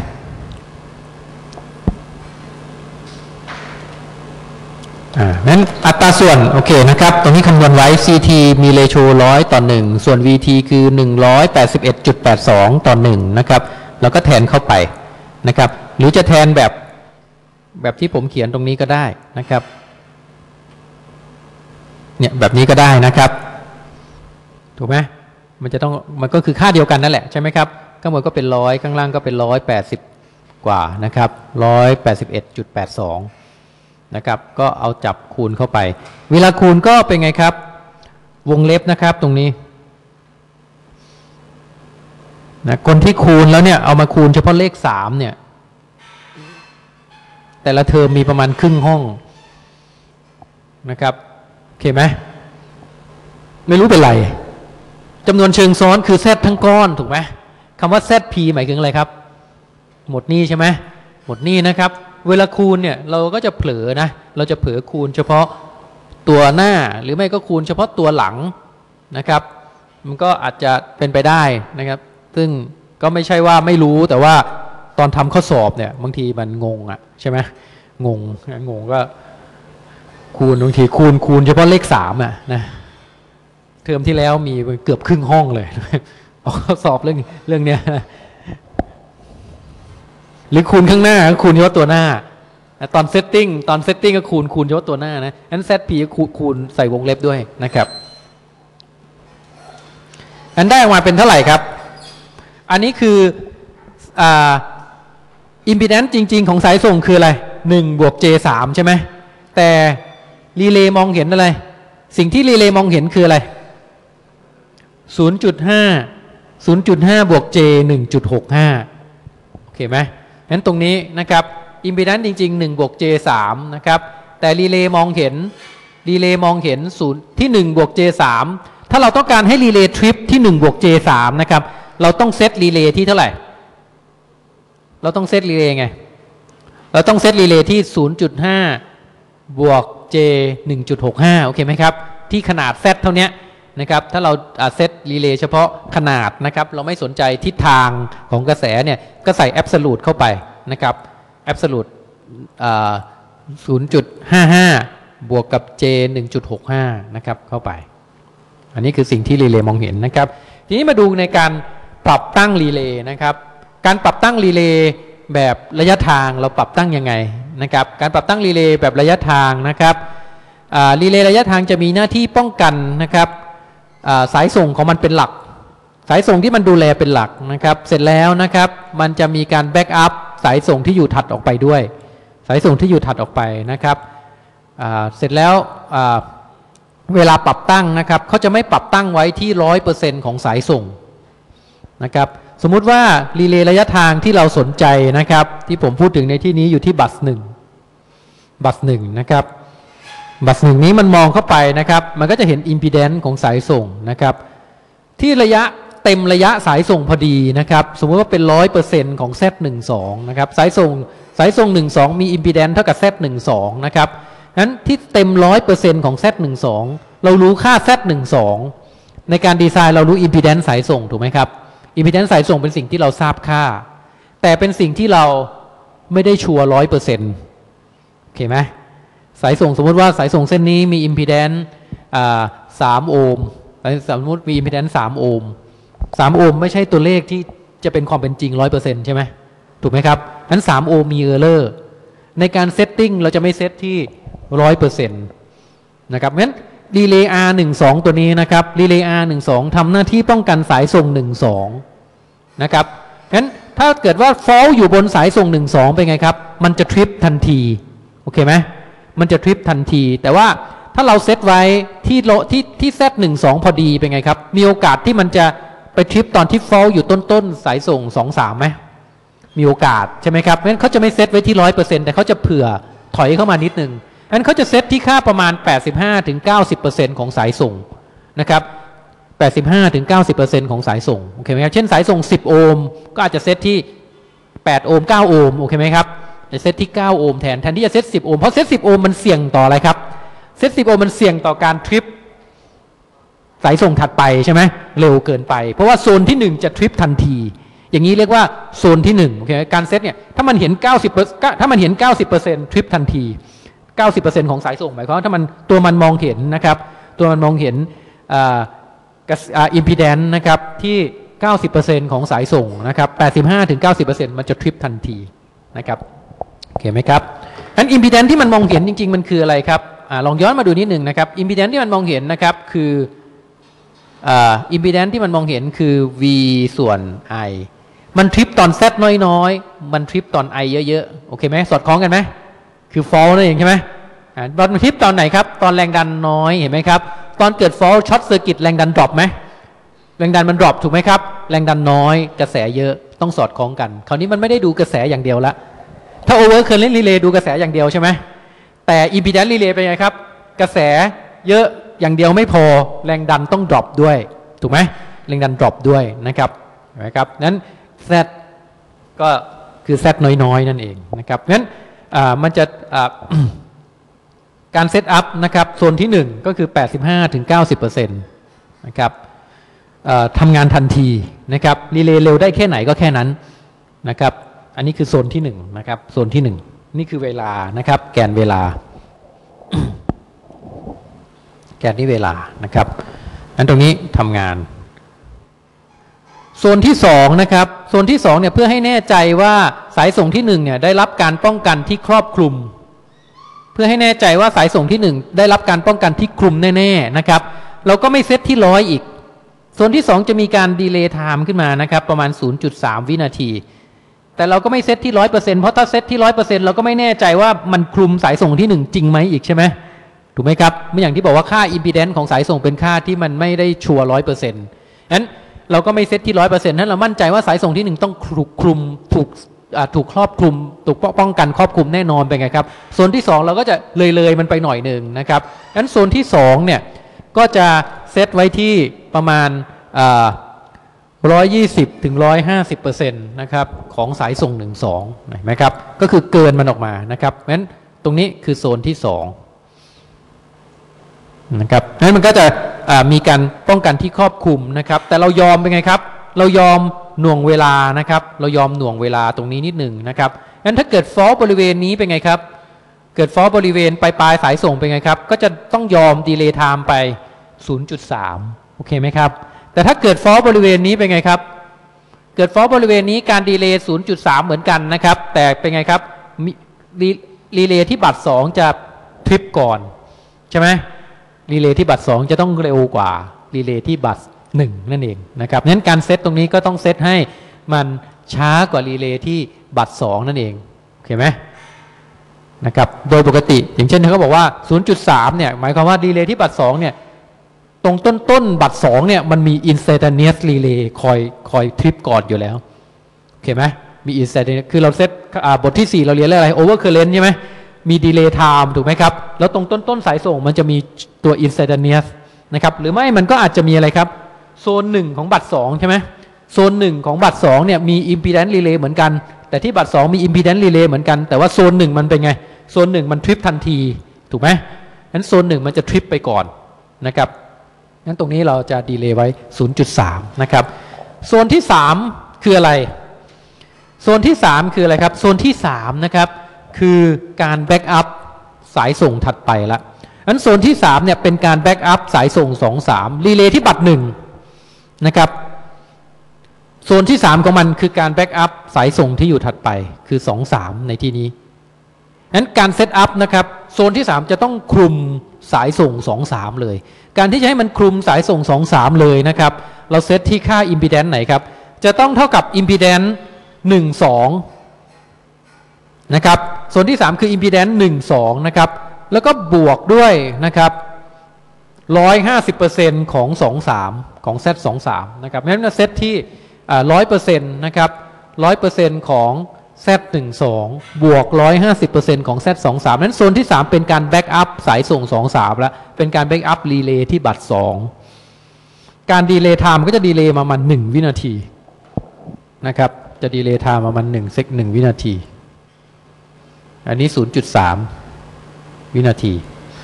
งั้นอัตราส่วนโอเคนะครับตรงนี้คำนวณไว้ CT มีเรโช100 ต่อ 1ส่วน VT คือ181.82 ต่อ 1นะครับแล้วก็แทนเข้าไปนะครับหรือจะแทนแบบที่ผมเขียนตรงนี้ก็ได้นะครับเนี่ยแบบนี้ก็ได้นะครับถูกไหมมันก็คือค่าเดียวกันนั่นแหละใช่ไหมครับข้างบนก็เป็น100ข้างล่างก็เป็น180กว่านะครับ181.82นะครับก็เอาจับคูณเข้าไปเวลาคูณก็เป็นไงครับวงเล็บนะครับตรงนี้นะคนที่คูณแล้วเนี่ยเอามาคูณเฉพาะเลข3เนี่ยแต่ละเทอมมีประมาณครึ่งห้องนะครับโอเคไหมไม่รู้เป็นไรจำนวนเชิงซ้อนคือ Z ทั้งก้อนถูกไหมคำว่า ZP หมายถึงอะไรครับหมดหนี้ใช่ไหมหมดหนี้นะครับเวลาคูณเนี่ยเราก็จะเผลอนะเราจะเผลอคูณเฉพาะตัวหน้าหรือไม่ก็คูณเฉพาะตัวหลังนะครับมันก็อาจจะเป็นไปได้นะครับซึ่งก็ไม่ใช่ว่าไม่รู้แต่ว่าตอนทำข้อสอบเนี่ยบางทีมันงงอ่ะใช่ไหมงงก็คูณบางทีคูณเฉพาะเลข3อ่ะนะเทอมที่แล้วมีเกือบครึ่งห้องเลยข้อสอบเรื่องเนี้ยหรือคูณข้างหน้าคูณเฉพาะตัวหน้าตอนเซตติ้งก็คูณเฉพาะตัวหน้านะงั้น ZP ก็คูณใส่วงเล็บด้วยนะครับอันได้ออกมาเป็นเท่าไหร่ครับอันนี้คืออิมพีแดนซ์จริงๆของสายส่งคืออะไร1บวก J 3ใช่ไหมแต่รีเลย์มองเห็นอะไรสิ่งที่รีเลย์มองเห็นคืออะไร 0.5 บวก J 1.65 โอเคไหมงั้นตรงนี้นะครับอิมพีแดนซ์จริงๆ1บวก J 3นะครับแต่รีเลย์มองเห็น0ที่1บวก J 3ถ้าเราต้องการให้รีเลย์ทริปที่1บวก J 3นะครับเราต้องเซตรีเลย์ที่เท่าไหร่เราต้องเซตรีเลย์ไงเราต้องเซตรีเลย์ที่ 0.5 บวก J 1.65 โอเคไหมครับที่ขนาด Z เท่านี้นะครับถ้าเราเซตรีเลย์เฉพาะขนาดนะครับเราไม่สนใจทิศทางของกระแสเนี่ยก็ใส่แอบโซลูทเข้าไปนะครับแอบโซลูท 0.55 บวกกับ J 1.65 นะครับเข้าไปอันนี้คือสิ่งที่รีเลย์มองเห็นนะครับทีนี้มาดูในการปรับตั้งรีเลย์นะครับการปรับตั้งรีเลย์แบบระยะทางเราปรับตั้งยังไงนะครับการปรับตั้งรีเลย์แบบระยะทางนะครับรีเลย์ระยะทางจะมีหน้าที่ป้องกันนะครับสายส่งของมันเป็นหลักสายส่งที่มันดูแลเป็นหลักนะครับเสร็จแล้วนะครับมันจะมีการแบ็กอัพสายส่งที่อยู่ถัดออกไปด้วยสายส่งที่อยู่ถัดออกไปนะครับเสร็จแล้วเวลาปรับตั้งนะครับเขาจะไม่ปรับตั้งไว้ที่ 100% ของสายส่งนะครับสมมุติว่ารีเลย์ระยะทางที่เราสนใจนะครับที่ผมพูดถึงในที่นี้อยู่ที่บัส1นะครับบัส1นี้มันมองเข้าไปนะครับมันก็จะเห็นอิมพีแดนซ์ของสายส่งนะครับที่ระยะเต็มระยะสายส่งพอดีนะครับสมมติว่าเป็น 100% ของ Z12 นะครับสายส่ง12มีอิมพีแดนซ์เท่ากับ Z12 นะครับนั้นที่เต็ม 100% ของ Z12 เรารู้ค่า Z12 ในการดีไซน์เรารู้อิมพีแดนซ์สายส่งถูกไหมครับอิมพีแดนซ์สายส่งเป็นสิ่งที่เราทราบค่าแต่เป็นสิ่งที่เราไม่ได้ชัวร์ 100% โอเคไหมสายส่งสมมติว่าสายส่งเส้นนี้มีอิมพีแดนซ์3 โอห์มสมมติมีอิมพีแดนซ์3 โอห์ม3 โอห์มไม่ใช่ตัวเลขที่จะเป็นความเป็นจริง 100% ใช่ไหมถูกไหมครับนั้น3 โอห์มมีเออร์เลอร์ในการเซตติ้งเราจะไม่เซตที่ 100% นะครับงั้นรีเลย์ R12 ตัวนี้นะครับรีเลย์ R12 ทำหน้าที่ป้องกันสายส่ง12นะครับงั้นถ้าเกิดว่าฟอลต์อยู่บนสายส่ง12เป็นไงครับมันจะทริปทันทีโอเคไหมมันจะทริปทันทีแต่ว่าถ้าเราเซตไว้ที่ Z12 พอดีเป็นไงครับมีโอกาสที่มันจะไปทริปตอนที่ฟอลต์อยู่ต้นสายส่ง23ไหมมีโอกาสใช่ไหมครับงั้นเขาจะไม่เซตไว้ที่ 100% แต่เขาจะเผื่อถอยเข้ามานิดนึงงั้นเขาจะเซตที่ค่าประมาณ 85-90% ของสายส่งนะครับ 85-90% ของสายส่งโอเคไหมครับเช่นสายส่ง10 โอห์มก็อาจจะเซตที่8 โอห์ม9 โอห์มโอเคไหมครับจะเซตที่9 โอห์มแทนที่จะเซต10 โอห์มเพราะเซต10 โอห์มมันเสี่ยงต่ออะไรครับเซต10 โอห์มมันเสี่ยงต่อการทริปสายส่งถัดไปใช่ไหมเร็วเกินไปเพราะว่าโซนที่1จะทริปทันทีอย่างนี้เรียกว่าโซนที่1โอเคการเซตเนี่ยถ้ามันเห็น 90% ทริปทันที90% ของสายส่งหมายความว่าถ้ามันตัวมันมองเห็นนะครับตัวมันมองเห็นอิมพีแดนซ์นะครับที่ 90% ของสายส่งนะครับ 85-90% มันจะทริปทันทีนะครับโอเคไหมครับงั้นอิมพีแดนซ์ที่มันมองเห็นจริงๆมันคืออะไรครับลองย้อนมาดูนิดหนึ่งนะครับอิมพีแดนซ์ที่มันมองเห็นนะครับคืออิมพีแดนซ์ที่มันมองเห็นคือ V ส่วน I มันทริปตอน Z น้อยๆมันทริปตอน I เยอะๆโอเคไหมสอดคล้องกันไหมคือฟอลต์นั่นเองใช่ไหมมันทริปตอนไหนครับตอนแรงดันน้อยเห็นไหมครับตอนเกิดฟอลต์ช็อตเซอร์กิตแรงดันดรอปไหมแรงดันมันดรอปถูกไหมครับแรงดันน้อยกระแสเยอะต้องสอดคล้องกันคราวนี้มันไม่ได้ดูกระแสอย่างเดียวละถ้าโอเวอร์เคอร์เรนต์รีเลย์ดูกระแสอย่างเดียวใช่ไหมแต่อิมพีแดนซ์รีเลย์เป็นไงครับกระแสเยอะอย่างเดียวไม่พอแรงดันต้องดรอปด้วยถูกไหมแรงดันดรอปด้วยนะครับเห็นไหมครับนั้น Z ก็คือ Z น้อยๆนั่นเองนะครับงั้นมันจะการเซตอัพนะครับโซนที่1ก็คือ 85-90% นะครับทำงานทันทีนะครับรีเลย์เร็วได้แค่ไหนก็แค่นั้นนะครับอันนี้คือโซนที่1นะครับโซนที่1นี่คือเวลานะครับแกนเวลา แกนที่เวลานะครับอันตรงนี้ทำงานโซนที่2นะครับโซนที่2เนี่ยเพื่อให้แน่ใจว่าสายส่งที่1เนี่ยได้รับการป้องกันที่ครอบคลุมเพื่อให้แน่ใจว่าสายส่งที่1ได้รับการป้องกันที่คลุมแน่ๆนะครับเราก็ไม่เซตที่100อีกโซนที่2จะมีการดีเลย์ไทม์ขึ้นมานะครับประมาณ 0.3 วินาทีแต่เราก็ไม่เซตที่ 100% เพราะถ้าเซตที่ 100% เราก็ไม่แน่ใจว่ามันคลุมสายส่งที่1จริงไหมอีกใช่ไหมถูกไหมครับเมื่ออย่างที่บอกว่าค่าอิมพีแดนซ์ของสายส่งเป็นค่าที่มันไม่ได้ชัวร์ 100% นั้นเราก็ไม่เซตที่ 100% นั้นเรามั่นใจว่าสายส่งที่1ต้องถูกคลุมถูกครอบคลุมถูกป้องกันครอบคลุมแน่นอนเป็นไงครับโซนที่2เราก็จะเลยมันไปหน่อยหนึ่งนะครับงั้นโซนที่2เนี่ยก็จะเซตไว้ที่ประมาณ120-150% นะครับของสายส่ง12เห็นไหมครับก็คือเกินมันออกมานะครับงั้นตรงนี้คือโซนที่2นะครับงั้นมันก็จะมีการป้องกันที่ครอบคลุมนะครับแต่เรายอมเป็นไงครับเรายอมหน่วงเวลานะครับเรายอมหน่วงเวลาตรงนี้นิดหนึ่งนะครับงั้นถ้าเกิดฟอลต์บริเวณนี้เป็นไงครับเกิดฟอลต์บริเวณปลายสายส่งเป็นไงครับก็จะต้องยอมดีเลย์ไทม์ไป 0.3 โอเคไหมครับแต่ถ้าเกิดฟอลต์บริเวณนี้เป็นไงครับเกิดฟอลต์บริเวณนี้การดีเลย์ 0.3 เหมือนกันนะครับแต่เป็นไงครับรีเลย์ที่บัตร2จะทริปก่อนใช่ไหมรีเลย์ที่บัตร2จะต้องเร็วกว่ารีเลย์ที่บัตร1นั่นเองนะครับงั้นการเซตตรงนี้ก็ต้องเซตให้มันช้ากว่ารีเลย์ที่บัตร2นั่นเองโอเคไหมนะครับโดยปกติอย่างเช่นเขาบอกว่า 0.3 เนี่ยหมายความว่ารีเลย์ที่บัตร2เนี่ยตรงต้นบัตร2เนี่ยมันมี instantaneous relay คอยทริปก่อนอยู่แล้วโอเคไหมมี instantaneous คือเราเซตบทที่4เราเรียนเรื่องอะไร overcurrent ใช่ไหมมี delay time ถูกไหมครับแล้วตรงต้นสายส่งมันจะมีตัว instantaneous นะครับหรือไม่มันก็อาจจะมีอะไรครับโซน1ของบัตร2ใช่ไหมโซน1ของบัตร2เนี่ยมี impedance relay เหมือนกันแต่ที่บัตร2มี impedance relay เหมือนกันแต่ว่าโซน1มันเป็นไงโซน1มันทริปทันทีถูกไหมงั้นโซน1มันจะทริปไปก่อนนะครับงั้นตรงนี้เราจะดีเลย์ไว้ 0.3 นะครับโซนที่3คืออะไรโซนที่3คืออะไรครับโซนที่3นะครับคือการแบ็กอัพสายส่งถัดไปละงั้นโซนที่3เนี่ยเป็นการแบ็กอัพสายส่ง2-3รีเลย์ที่บัตร1นะครับโซนที่3ของมันคือการแบ็กอัพสายส่งที่อยู่ถัดไปคือ2-3ในที่นี้งั้นการเซตอัพนะครับโซนที่3จะต้องคลุมสายส่ง2-3เลยการที่จะให้มันคลุมสายส่ง2-3เลยนะครับเราเซตที่ค่า impedance ไหนครับจะต้องเท่ากับ impedance 1-2นะครับโซนที่3คือ impedance 1-2นะครับแล้วก็บวกด้วยนะครับ 150% ของ2-3ของ Z23 นะครับเพราะฉะนั้นเซตที่100% นะครับ 100% ของ Z12 บวก 150% ของ Z23 นั้นโซนที่3เป็นการแบ็กอัพสายส่ง23แล้วเป็นการแบ็กอัพรีเลย์ที่บัตร2การดีเลย์ไทม์ก็จะดีเลย์ประมาณ1วินาทีนะครับจะดีเลย์ไทม์ประมาณ1 วินาทีอันนี้ 0.3 วินาที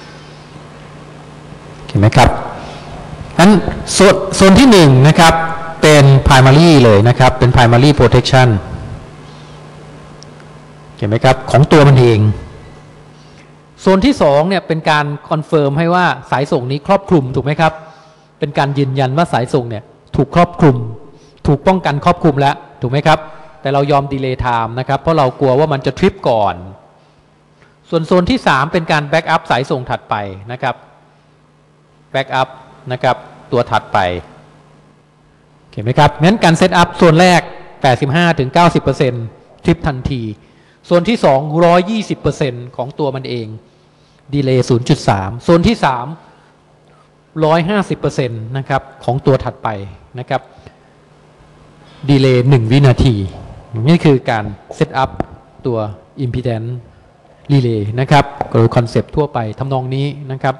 เห็นไหมครับอันโซนที่1นะครับเป็น primary เลยนะครับเป็น primary protectionเห็นไหมครับของตัวมันเองโซนที่2เนี่ยเป็นการคอนเฟิร์มให้ว่าสายส่งนี้ครอบคลุมถูกไหมครับเป็นการยืนยันว่าสายส่งเนี่ยถูกครอบคลุมถูกป้องกันครอบคลุมแล้วถูกไหมครับแต่เรายอมดีเลย์ไทม์นะครับเพราะเรากลัวว่ามันจะทริปก่อนส่วนโซนที่3เป็นการแบ็กอัพสายส่งถัดไปนะครับแบ็กอัพนะครับตัวถัดไปเห็นไหมครับงั้นการเซตอัพโซนแรก 85-90% ทริปทันทีโซนที่2 120% ของตัวมันเองดีเลย์ 0.3 โซนที่3 150% นะครับของตัวถัดไปนะครับดีเลย์1วินาทีนี่คือการเซตอัพตัว impedance relay นะครับโดยคอนเซปต์ทั่วไปทำนองนี้นะครับ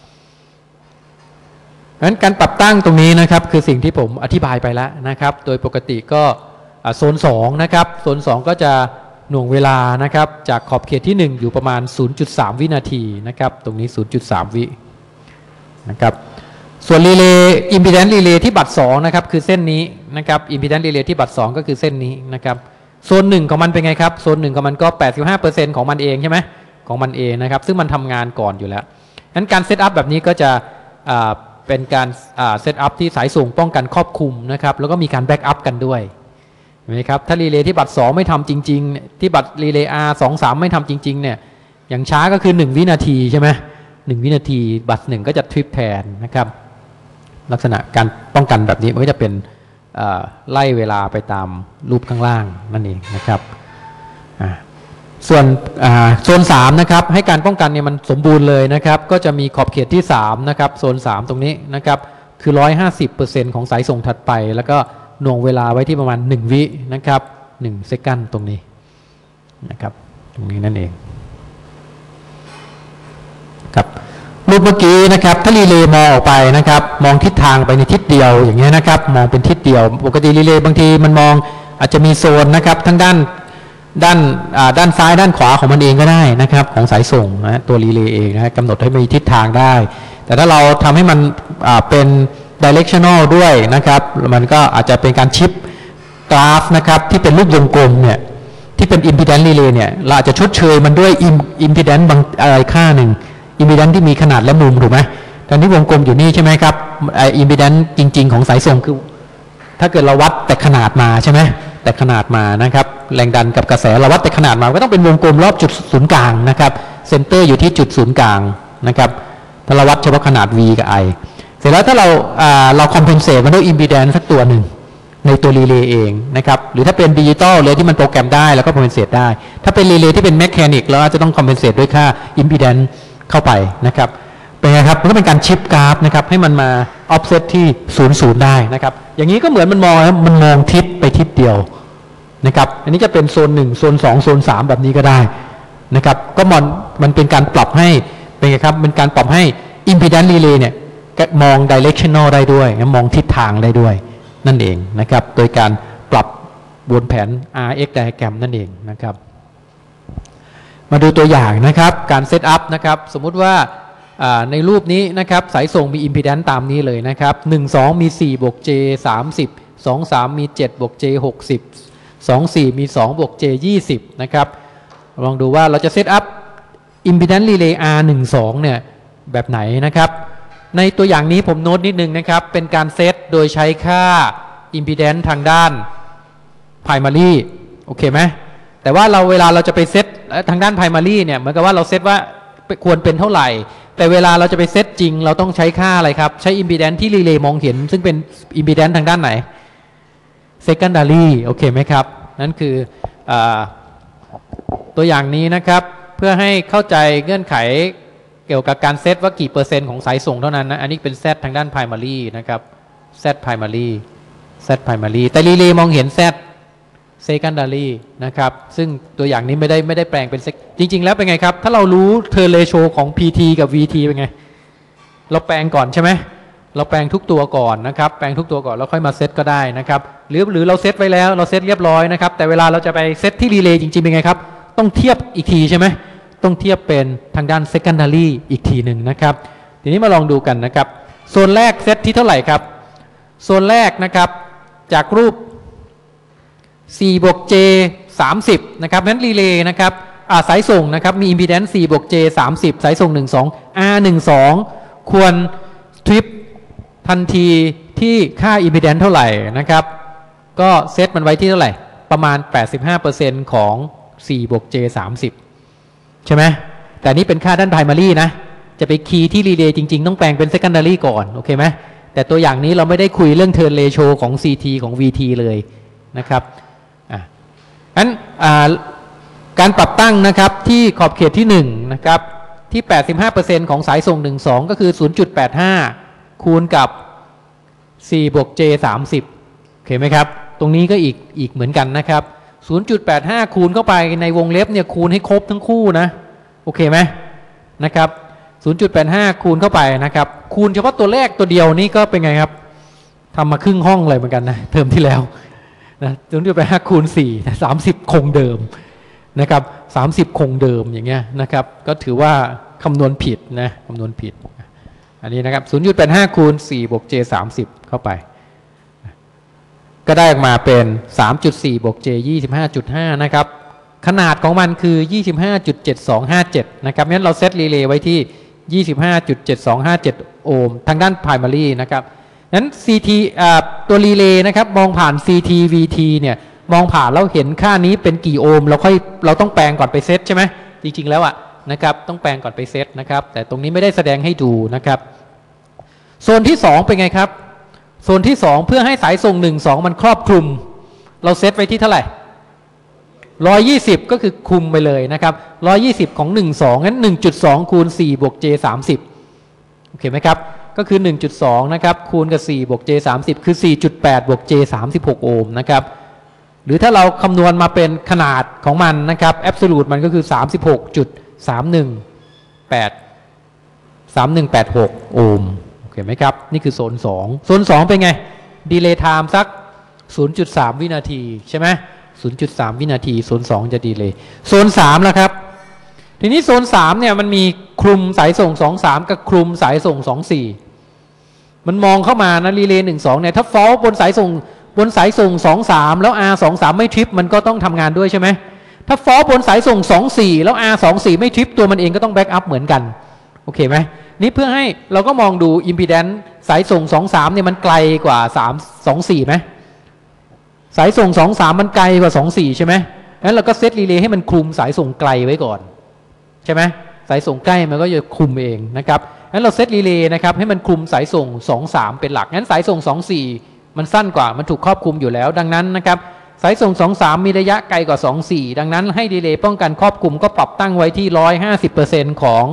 งั้นการปรับตั้งตรงนี้นะครับคือสิ่งที่ผมอธิบายไปแล้วนะครับโดยปกติก็โซน2นะครับโซน2ก็จะหน่วงเวลานะครับจากขอบเขตที่1อยู่ประมาณ 0.3 วินาทีนะครับตรงนี้ 0.3 วินะครับส่วนรีเลย์อิมพีแดนซ์รีเลย์ที่บัตร2นะครับคือเส้นนี้นะครับอิมพีแดนซ์รีเลย์ที่บัตร2ก็คือเส้นนี้นะครับโซน1ของมันเป็นไงครับโซน1ของมันก็ 85% ของมันเองใช่ไหมของมันเองนะครับซึ่งมันทำงานก่อนอยู่แล้วงั้นการเซตอัพแบบนี้ก็จะเป็นการเซตอัพที่สายส่งป้องกันครอบคลุมนะครับแล้วก็มีการแบ็กอัพกันด้วยเห็นไหมครับถ้ารีเลย์ที่บัตร2ไม่ทำจริงๆที่บัตรรีเลย์ R23 ไม่ทำจริงๆเนี่ยอย่างช้าก็คือ1วินาทีใช่ไหม1วินาทีบัตร1ก็จะทริปแทนนะครับลักษณะการป้องกันแบบนี้มันก็จะเป็นไล่เวลาไปตามรูปข้างล่างนั่นเองนะครับส่วนโซน3นะครับให้การป้องกันเนี่ยมันสมบูรณ์เลยนะครับก็จะมีขอบเขตที่3นะครับโซน3ตรงนี้นะครับคือ 150% ของสายส่งถัดไปแล้วก็หน่วงเวลาไว้ที่ประมาณ1วินะครับ1เซคันด์ตรงนี้นะครับตรงนี้นั่นเองครับรูปเมื่อกี้นะครับถ้ารีเลย์มองออกไปนะครับมองทิศทางไปในทิศเดียวอย่างเงี้ยนะครับมองเป็นทิศเดียวปกติรีเลย์บางทีมันมองอาจจะมีโซนนะครับทั้งด้านซ้ายด้านขวาของมันเองก็ได้นะครับของสายส่งนะตัวรีเลย์เองนะกำหนดให้มีทิศทางได้แต่ถ้าเราทำให้มันเป็น directional ด้วยนะครับมันก็อาจจะเป็นการชิปกราฟนะครับที่เป็นรูปวงกลมเนี่ยที่เป็น impedance relay เนี่ยเราอาจจะชดเชยมันด้วย impedance บางอะไรค่าหนึ่ง impedance ที่มีขนาดและมุมถูกไหมตอนนี้วงกลมอยู่นี่ใช่ไหมครับimpedance จริงๆของสายส่งคือถ้าเกิดเราวัดแต่ขนาดมาใช่ไหมแต่ขนาดมานะครับแรงดันกับกระแสเราวัดแต่ขนาดมาก็ต้องเป็นวงกลมรอบจุดศูนย์กลางนะครับเซนเตอร์อยู่ที่จุดศูนย์กลางนะครับถ้าเราวัดเฉพาะขนาด v กับ i เสร็จแล้วถ้าเราคอมเพนเซตมันด้วย impedance สักตัวหนึ่งในตัวรีเลย์เองนะครับหรือถ้าเป็นดิจิตอลเลยที่มันโปรแกรมได้แล้วก็คอมเพนเซตได้ถ้าเป็นรีเลย์ที่เป็นแมชชีนิกเราอาจจะต้องคอมเพนเซตด้วยค่า impedance เข้าไปนะครับเป็นไงครับมันก็เป็นการชิปกราฟนะครับให้มันมา offset ที่00ได้นะครับอย่างนี้ก็เหมือนมันมองทิศไปทิศเดียวนะครับอันนี้จะเป็นโซน1โซน2โซน3แบบนี้ก็ได้นะครับก็มันเป็นการปรับให้เป็นไงครับเป็นการปรับให้ impedance relay เนี่ยมอง directional ได้ด้วยมองทิศทางได้ด้วยนั่นเองนะครับโดยการปรับบนแผน RX diagram นั่นเองนะครับมาดูตัวอย่างนะครับการเซตอัพนะครับสมมุติว่าในรูปนี้นะครับสายส่งมี impedance ตามนี้เลยนะครับ12มี4บวก J 30 23มี7บวก J 60 24มี2บวก J 20นะครับลองดูว่าเราจะเซตอัพ impedance relay R12 เนี่ยแบบไหนนะครับในตัวอย่างนี้ผมโน้ตนิดนึงนะครับเป็นการเซตโดยใช้ค่า impedance ทางด้าน primary โอเคไหมแต่ว่าเวลาเราจะไปเซตทางด้าน primary เนี่ยเหมือนกับว่าเราเซตว่าควรเป็นเท่าไหร่แต่เวลาเราจะไปเซตจริงเราต้องใช้ค่าอะไรครับใช้ impedance ที่รีเลย์มองเห็นซึ่งเป็น impedance ทางด้านไหน secondary โอเคไหมครับนั่นคือตัวอย่างนี้นะครับเพื่อให้เข้าใจเงื่อนไขเกี่ยวกับการเซตว่ากี่เปอร์เซ็นต์ของสายส่งเท่านั้นนะอันนี้เป็น Z ทางด้าน primary นะครับ Z primary แต่รีเลย์มองเห็น Z secondary นะครับซึ่งตัวอย่างนี้ไม่ได้แปลงเป็นจริงๆแล้วเป็นไงครับถ้าเรารู้ turn ratio ของ PT กับ VT เป็นไงเราแปลงก่อนใช่ไหมเราแปลงทุกตัวก่อนนะครับแปลงทุกตัวก่อนแล้วค่อยมาเซตก็ได้นะครับหรือเราเซตไว้แล้วเราเซตเรียบร้อยนะครับแต่เวลาเราจะไปเซตที่รีเลย์จริงๆเป็นไงครับต้องเทียบอีกทีใช่ไหมต้องเทียบเป็นทางด้าน secondary อีกทีหนึ่งนะครับทีนี้มาลองดูกันนะครับโซนแรกเซตที่เท่าไหร่ครับโซนแรกนะครับจากรูป4บวก J 30นะครับนั้นรีเลย์นะครับสายส่งนะครับมี impedance 4บวก J 30สายส่ง12 R 12ควรทริปทันทีที่ค่า impedance เท่าไหร่นะครับก็เซตมันไว้ที่เท่าไหร่ประมาณ 85% ของ4บวก J 30ใช่ไหมแต่นี้เป็นค่าด้าน primary นะจะไปคีย์ที่รีเลย์จริงๆต้องแปลงเป็น secondary ก่อนโอเคไหมแต่ตัวอย่างนี้เราไม่ได้คุยเรื่อง turn ratio ของ CT ของ VT เลยนะครับงั้นการปรับตั้งนะครับที่ขอบเขตที่1นะครับที่ 85% ของสายส่ง12ก็คือ 0.85 คูณกับ4บวก J 30โอเคไหมครับตรงนี้ก็อีกเหมือนกันนะครับ 0.85 คูณเข้าไปในวงเล็บเนี่ยคูณให้ครบทั้งคู่นะโอเคไหมนะครับ 0.85 คูณเข้าไปนะครับคูณเฉพาะตัวแรกตัวเดียวนี่ก็เป็นไงครับทำมาครึ่งห้องเลยเหมือนกันนะเทอมที่แล้วนะ0.85 คูณ4นะ30คงเดิมนะครับ30คงเดิมอย่างเงี้ยนะครับก็ถือว่าคำนวณผิดนะคำนวณผิดอันนี้นะครับ 0.85 คูณ4บวก J 30เข้าไปก็ได้ออกมาเป็น 3.4 บวก J 25.5 นะครับขนาดของมันคือ 25.7257 นะครับงั้นเราเซตรีเลย์ไว้ที่ 25.7257 โอห์มทางด้าน primary นะครับนั้น CT ตัวรีเลย์นะครับมองผ่าน CT VT เนี่ยมองผ่านแล้วเห็นค่านี้เป็นกี่โอห์มเราต้องแปลงก่อนไปเซตใช่ไหมจริงๆแล้วนะครับต้องแปลงก่อนไปเซตนะครับแต่ตรงนี้ไม่ได้แสดงให้ดูนะครับโซนที่2เป็นไงครับโซนที่2เพื่อให้สายส่ง12มันครอบคลุมเราเซตไว้ที่เท่าไหร่120ก็คือคุมไปเลยนะครับ120ของ12งั้น 1.2 คูณ4บวก J 30โอเคไหมครับก็คือ 1.2 นะครับคูณกับ4บวก J 30คือ 4.8 บวก J 36 โอห์มนะครับหรือถ้าเราคำนวณมาเป็นขนาดของมันนะครับแอบสูตรมันก็คือ 36.3186 โอห์มโอเคไหมครับนี่คือโซน2โซน2เป็นไงดีเลย์ไทม์สัก 0.3 วินาทีใช่ไหม0.3 วินาทีโซน2จะดีเลย์โซน3แล้วครับทีนี้โซน3เนี่ยมันมีคลุมสายส่ง23กับคลุมสายส่ง24มันมองเข้ามานะรีเลย์12เนี่ยถ้าฟอลบนสายส่ง23แล้ว R23 ไม่ทริปมันก็ต้องทำงานด้วยใช่ไหมถ้าฟอลบนสายส่ง24แล้ว R24 ไม่ทริปตัวมันเองก็ต้องแบ็กอัพเหมือนกันโอเคไหมนี่เพื่อให้เราก็มองดูอิมพีแดนซ์สายส่ง23เนี่ยมันไกลกว่า324ไหมสายส่ง23มันไกลกว่า24ใช่ไหมงั้นเราก็เซตรีเลย์ให้มันคลุมสายส่งไกลไว้ก่อนใช่ไหมสายส่งใกล้มันก็จะคลุมเองนะครับงั้นเราเซตรีเลย์นะครับให้มันคลุมสายส่ง23เป็นหลักงั้นสายส่ง24มันสั้นกว่ามันถูกครอบคลุมอยู่แล้วดังนั้นนะครับสายส่ง23มีระยะไกลกว่า24ดังนั้นให้ดีเลย์ป้องกันครอบคลุมก็ปรับตั้งไว้ที่ 150% ของ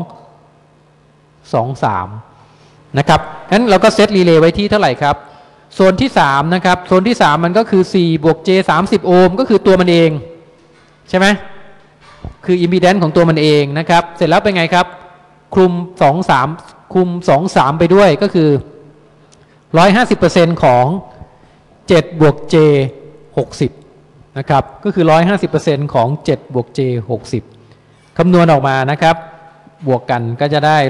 23นะครับงั้นเราก็เซตรีเลย์ไว้ที่เท่าไหร่ครับโซนที่3นะครับโซนที่3มันก็คือ4บวก j 30โอห์มก็คือตัวมันเองใช่ไหมคืออิมพีแดนซ์ของตัวมันเองนะครับเสร็จแล้วเป็นไงครับคลุม23คลุม23ไปด้วยก็คือ 150% ของ7บวก j 60นะครับก็คือ 150% ของ7บวก j 60คำนวณออกมานะครับบวกกันก็จะได้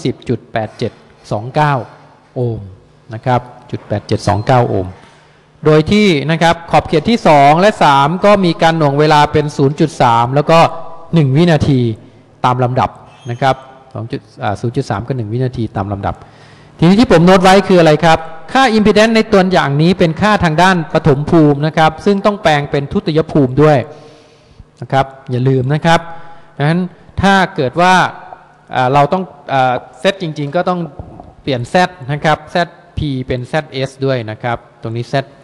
120.8729 โอห์มนะครับ.8729 โอห์มโดยที่นะครับขอบเขตที่2และ3ก็มีการหน่วงเวลาเป็น 0.3 แล้วก็1วินาทีตามลำดับนะครับ0.3 กับ1วินาทีตามลำดับทีนี้ที่ผมโน้ตไว้คืออะไรครับค่าอิมพีแดนซ์ในตัวอย่างนี้เป็นค่าทางด้านปฐมภูมินะครับซึ่งต้องแปลงเป็นทุติยภูมิด้วยนะครับอย่าลืมนะครับดังนั้นถ้าเกิดว่าเราต้องเซตจริงๆก็ต้องเปลี่ยน Z นะครับ ZP เป็น ZS ด้วยนะครับตรงนี้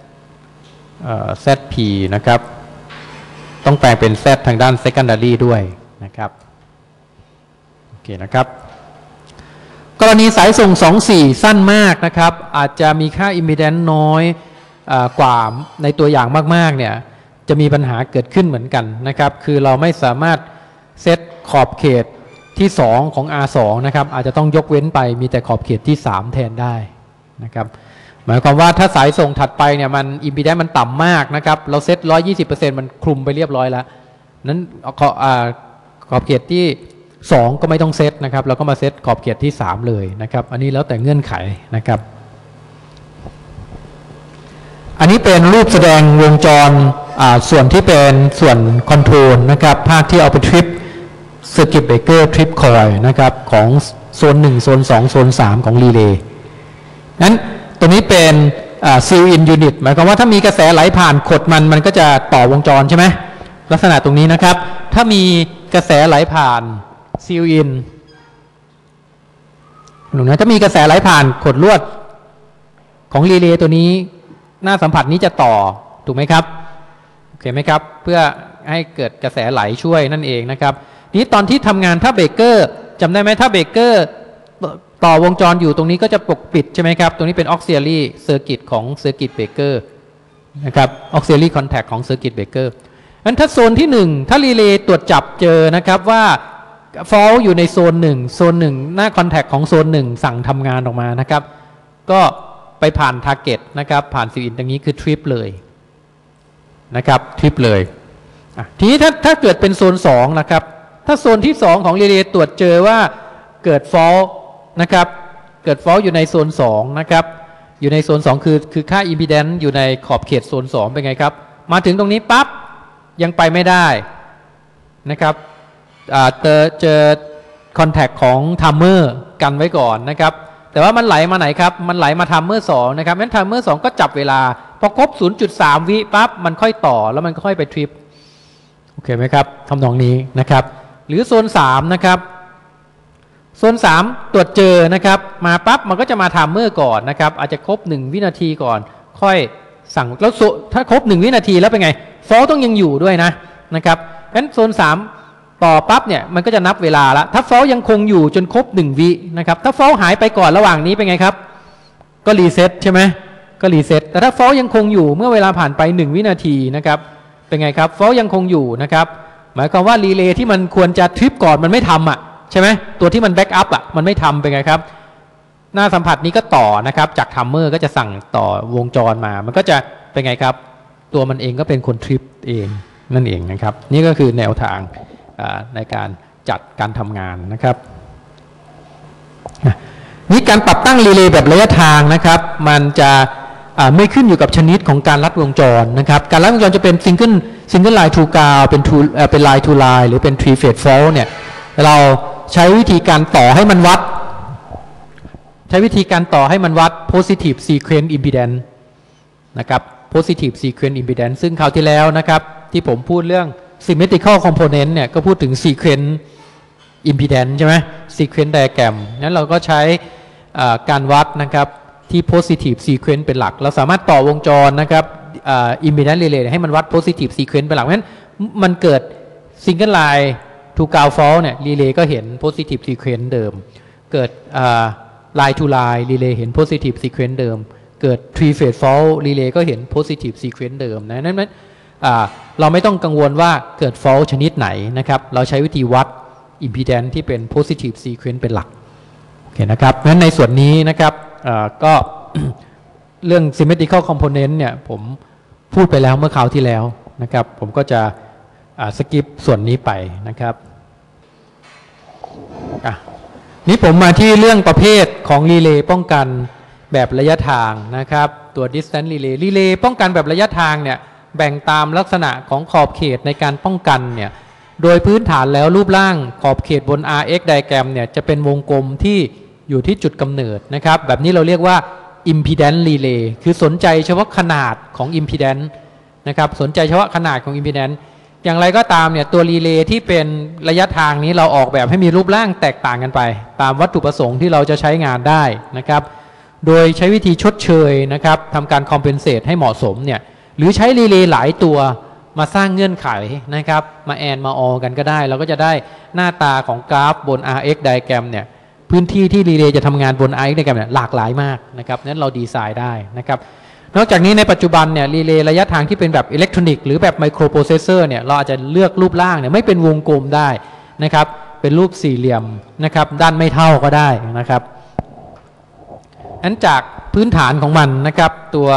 ZP นะครับต้องแปลงเป็น Z ทางด้าน secondary ด้วยนะครับโอเคนะครับกรณีสายส่ง24สั้นมากนะครับอาจจะมีค่า impedance น้อยกว่าในตัวอย่างมากๆเนี่ยจะมีปัญหาเกิดขึ้นเหมือนกันนะครับคือเราไม่สามารถเซตขอบเขตที่2ของ R2 นะครับอาจจะต้องยกเว้นไปมีแต่ขอบเขตที่3แทนได้นะครับหมายความว่าถ้าสายส่งถัดไปเนี่ยมันอิมพีแดนซ์มันต่ำมากนะครับเราเซต 120% มันคลุมไปเรียบร้อยแล้วนั้นขอบเขตที่2ก็ไม่ต้องเซตนะครับเราก็มาเซตขอบเขตที่3เลยนะครับอันนี้แล้วแต่เงื่อนไขนะครับอันนี้เป็นรูปแสดงวงจรส่วนที่เป็นส่วนคอนโทรลนะครับภาคที่เอาไปทริปCircuit Breaker Trip Coil นะครับของโซน1โซน2โซน3ของรีเลย์นั้นตัวนี้เป็นSeal In Unit หมายความว่าถ้ามีกระแสไหลผ่านขดมันก็จะต่อวงจรใช่ไหมลักษณะตรงนี้นะครับถ้ามีกระแสไหลผ่าน Seal In หนูนะถ้ามีกระแสไหลผ่านขดลวดของรีเลย์ตัวนี้หน้าสัมผัสนี้จะต่อถูกไหมครับโอเคไหมครับเพื่อให้เกิดกระแสไหลช่วยนั่นเองนะครับนี้ตอนที่ทำงานถ้าเบรกเกอร์จำได้ไหมถ้าเบรกเกอร์ต่อวงจรอยู่ตรงนี้ก็จะปกปิดใช่ไหมครับตรงนี้เป็น auxiliary circuit ของ circuit breaker นะครับ auxiliary contact ของ circuit breaker งั้นถ้าโซนที่1ถ้ารีเลย์ตรวจจับเจอนะครับว่า fault อยู่ในโซน1หน้า contact ของโซน1สั่งทำงานออกมานะครับก็ไปผ่าน target นะครับผ่านซีอินตรงนี้คือ trip เลยนะครับ trip เลยทีนี้ถ้าเกิดเป็นโซน2นะครับถ้าโซนที่2ของรีเลย์ตรวจเจอว่าเกิด fault นะครับเกิด fault อยู่ในโซน2นะครับอยู่ในโซน2คือค่า impedance อยู่ในขอบเขตโซน2เป็นไงครับมาถึงตรงนี้ปั๊บยังไปไม่ได้นะครับเจอ contact ของ timer กันไว้ก่อนนะครับแต่ว่ามันไหลมาไหนครับมันไหลมา timer 2นะครับงั้น timer 2ก็จับเวลาพอครบ 0.3 วิปั๊บมันค่อยต่อแล้วมันก็ค่อยไปทริปโอเคไหมครับทำนองนี้นะครับหรือโซน3นะครับโซน3ตรวจเจอนะครับมาปั๊บมันก็จะมาไทม์เมอร์ก่อนนะครับอาจจะครบ1วินาทีก่อนค่อยสั่งแล้วถ้าครบ1วินาทีแล้วเป็นไงฟอลต้องยังอยู่ด้วยนะครับงั้นโซน3ต่อปั๊บเนี่ยมันก็จะนับเวลาละถ้าฟอลยังคงอยู่จนครบ1วินะครับถ้าฟอลหายไปก่อนระหว่างนี้เป็นไงครับก็รีเซ็ตใช่ไหมก็รีเซ็ตแต่ถ้าฟอลยังคงอยู่เมื่อเวลาผ่านไป1วินาทีนะครับเป็นไงครับฟอลยังคงอยู่นะครับหมายความว่ารีเลย์ที่มันควรจะทริปก่อนมันไม่ทำใช่ไหมตัวที่มันแบ็กอัพมันไม่ทำเป็นไงครับหน้าสัมผัสนี้ก็ต่อนะครับจากทัมเมอร์ก็จะสั่งต่อวงจรมามันก็จะเป็นไงครับตัวมันเองก็เป็นคนทริปเองนั่นเองนะครับนี่ก็คือแนวทางในการจัดการทำงานนะครับนี่การปรับตั้งรีเลย์แบบระยะทางนะครับมันจะไม่ขึ้นอยู่กับชนิดของการลัดวงจรนะครับการลัดวงจรจะเป็นซิงเกิล single line to ground เป็น line to line หรือเป็น three phase fault เนี่ยเราใช้วิธีการต่อให้มันวัด positive sequence impedance นะครับ positive sequence impedance ซึ่งคราวที่แล้วนะครับที่ผมพูดเรื่อง symmetrical component เนี่ยก็พูดถึง sequence impedance ใช่ไหม sequence diagram นั้นเราก็ใช้การวัดนะครับที่ positive sequence เป็นหลักเราสามารถต่อวงจรนะครับimpedance relay ให้มันวัด positive sequence เป็นหลักเพราะฉะนั้นมันเกิด single line to ground fault เนี่ย relay ก็เห็น positive sequence เดิมเกิดline to line relay เห็น positive sequence เดิมเกิด three phase fault relay ก็เห็น positive sequence เดิมนะนั้นเราไม่ต้องกังวลว่าเกิด fault ชนิดไหนนะครับเราใช้วิธีวัด impedance ที่เป็น positive sequence เป็นหลักโอเคนะครับงั้นในส่วนนี้นะครับก็ เรื่อง symmetrical component เนี่ยผมพูดไปแล้วเมื่อคราวที่แล้วนะครับผมก็จะสกิปส่วนนี้ไปนะครับนี่ผมมาที่เรื่องประเภทของรีเลย์ป้องกันแบบระยะทางนะครับตัว distance relay รีเลย์ป้องกันแบบระยะทางเนี่ยแบ่งตามลักษณะของขอบเขตในการป้องกันเนี่ยโดยพื้นฐานแล้วรูปร่างขอบเขตบน RX diagram เนี่ยจะเป็นวงกลมที่อยู่ที่จุดกำเนิดนะครับแบบนี้เราเรียกว่า impedance relay คือสนใจเฉพาะขนาดของ impedance นะครับสนใจเฉพาะขนาดของ impedance อย่างไรก็ตามเนี่ยตัวรีเลย์ที่เป็นระยะทางนี้เราออกแบบให้มีรูปร่างแตกต่างกันไปตามวัตถุประสงค์ที่เราจะใช้งานได้นะครับโดยใช้วิธีชดเชยนะครับทำการคอมเพนเซตให้เหมาะสมเนี่ยหรือใช้รีเลย์หลายตัวมาสร้างเงื่อนไขนะครับมาแอนมาออกันก็ได้เราก็จะได้หน้าตาของกราฟบน RX diagram เนี่ยพื้นที่ที่รีเลย์จะทำงานบน RX diagram เนี่ยหลากหลายมากนะครับนั้นเราดีไซน์ได้นะครับนอกจากนี้ในปัจจุบันเนี่ยรีเลย์ระยะทางที่เป็นแบบอิเล็กทรอนิกส์หรือแบบไมโครโปรเซสเซอร์เนี่ยเราอาจจะเลือกรูปร่างเนี่ยไม่เป็นวงกลมได้นะครับเป็นรูปสี่เหลี่ยมนะครับด้านไม่เท่าก็ได้นะครับนั้นจากพื้นฐานของมันนะครับตัว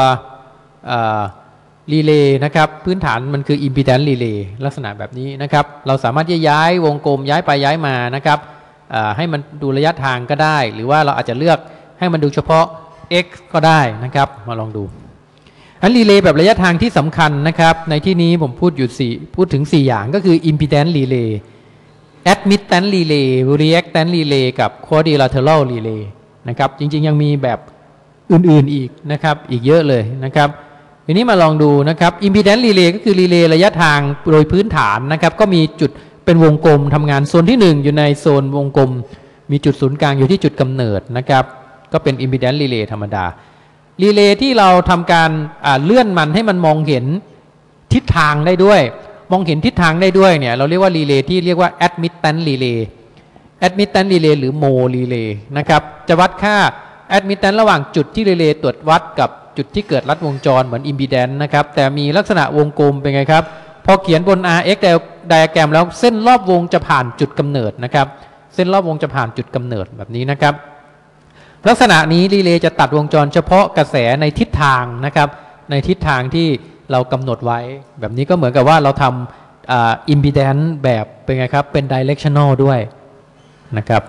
รีเลย์นะครับพื้นฐานมันคือ impedance relay ลักษณะแบบนี้นะครับเราสามารถที่ย้ายวงกลมย้ายไปย้ายมานะครับให้มันดูระยะทางก็ได้หรือว่าเราอาจจะเลือกให้มันดูเฉพาะ x ก็ได้นะครับมาลองดูอันรีเลย์แบบระยะทางที่สำคัญนะครับในที่นี้ผมพูดถึง4อย่างก็คือ impedance relay admittance relay reactance relay กับ quadrilateral relay นะครับจริงๆยังมีแบบอื่นๆอีกนะครับอีกเยอะเลยนะครับทีนี้มาลองดูนะครับ impedance relay ก็คือรีเลย์ระยะทางโดยพื้นฐานนะครับก็มีจุดเป็นวงกลมทำงานโซนที่1อยู่ในโซนวงกลมมีจุดศูนย์กลางอยู่ที่จุดกำเนิดนะครับก็เป็น impedance relay ธรรมดารีเลย์ที่เราทำการเลื่อนมันให้มันมองเห็นทิศทางได้ด้วยมองเห็นทิศทางได้ด้วยเนี่ยเราเรียกว่ารีเลย์ที่เรียกว่า admittance relay admittance relay หรือ mode relay นะครับจะวัดค่า admittance ระหว่างจุดที่รีเลย์ตรวจวัดกับจุดที่เกิดลัดวงจรเหมือน impedance นะครับแต่มีลักษณะวงกลมเป็นไงครับพอเขียนบน RX diagram แล้วเส้นรอบวงจะผ่านจุดกำเนิดนะครับเส้นรอบวงจะผ่านจุดกำเนิดแบบนี้นะครับลักษณะนี้รีเลย์จะตัดวงจรเฉพาะกระแสในทิศทางนะครับในทิศทางที่เรากำหนดไว้แบบนี้ก็เหมือนกับว่าเราทำimpedance แบบเป็นไงครับเป็น directional ด้วยนะครับ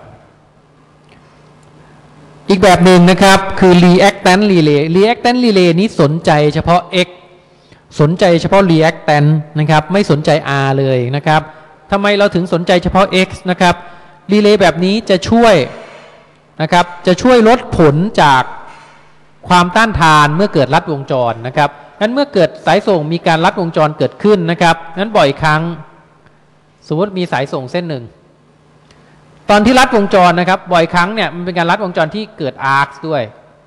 อีกแบบหนึ่งนะครับคือ reactance relay reactance relay นี้สนใจเฉพาะ x สนใจเฉพาะ reactance นะครับไม่สนใจ r เลยนะครับทำไมเราถึงสนใจเฉพาะ x นะครับรีเลย์แบบนี้จะช่วยนะครับจะช่วยลดผลจากความต้านทานเมื่อเกิดลัดวงจรนะครับงั้นเมื่อเกิดสายส่งมีการลัดวงจรเกิดขึ้นนะครับงั้นบ่อยครั้งสมมติมีสายส่งเส้นหนึ่งตอนที่ลัดวงจรนะครับบ่อยครั้งเนี่ยมันเป็นการลัดวงจรที่เกิดอาร์คด้วย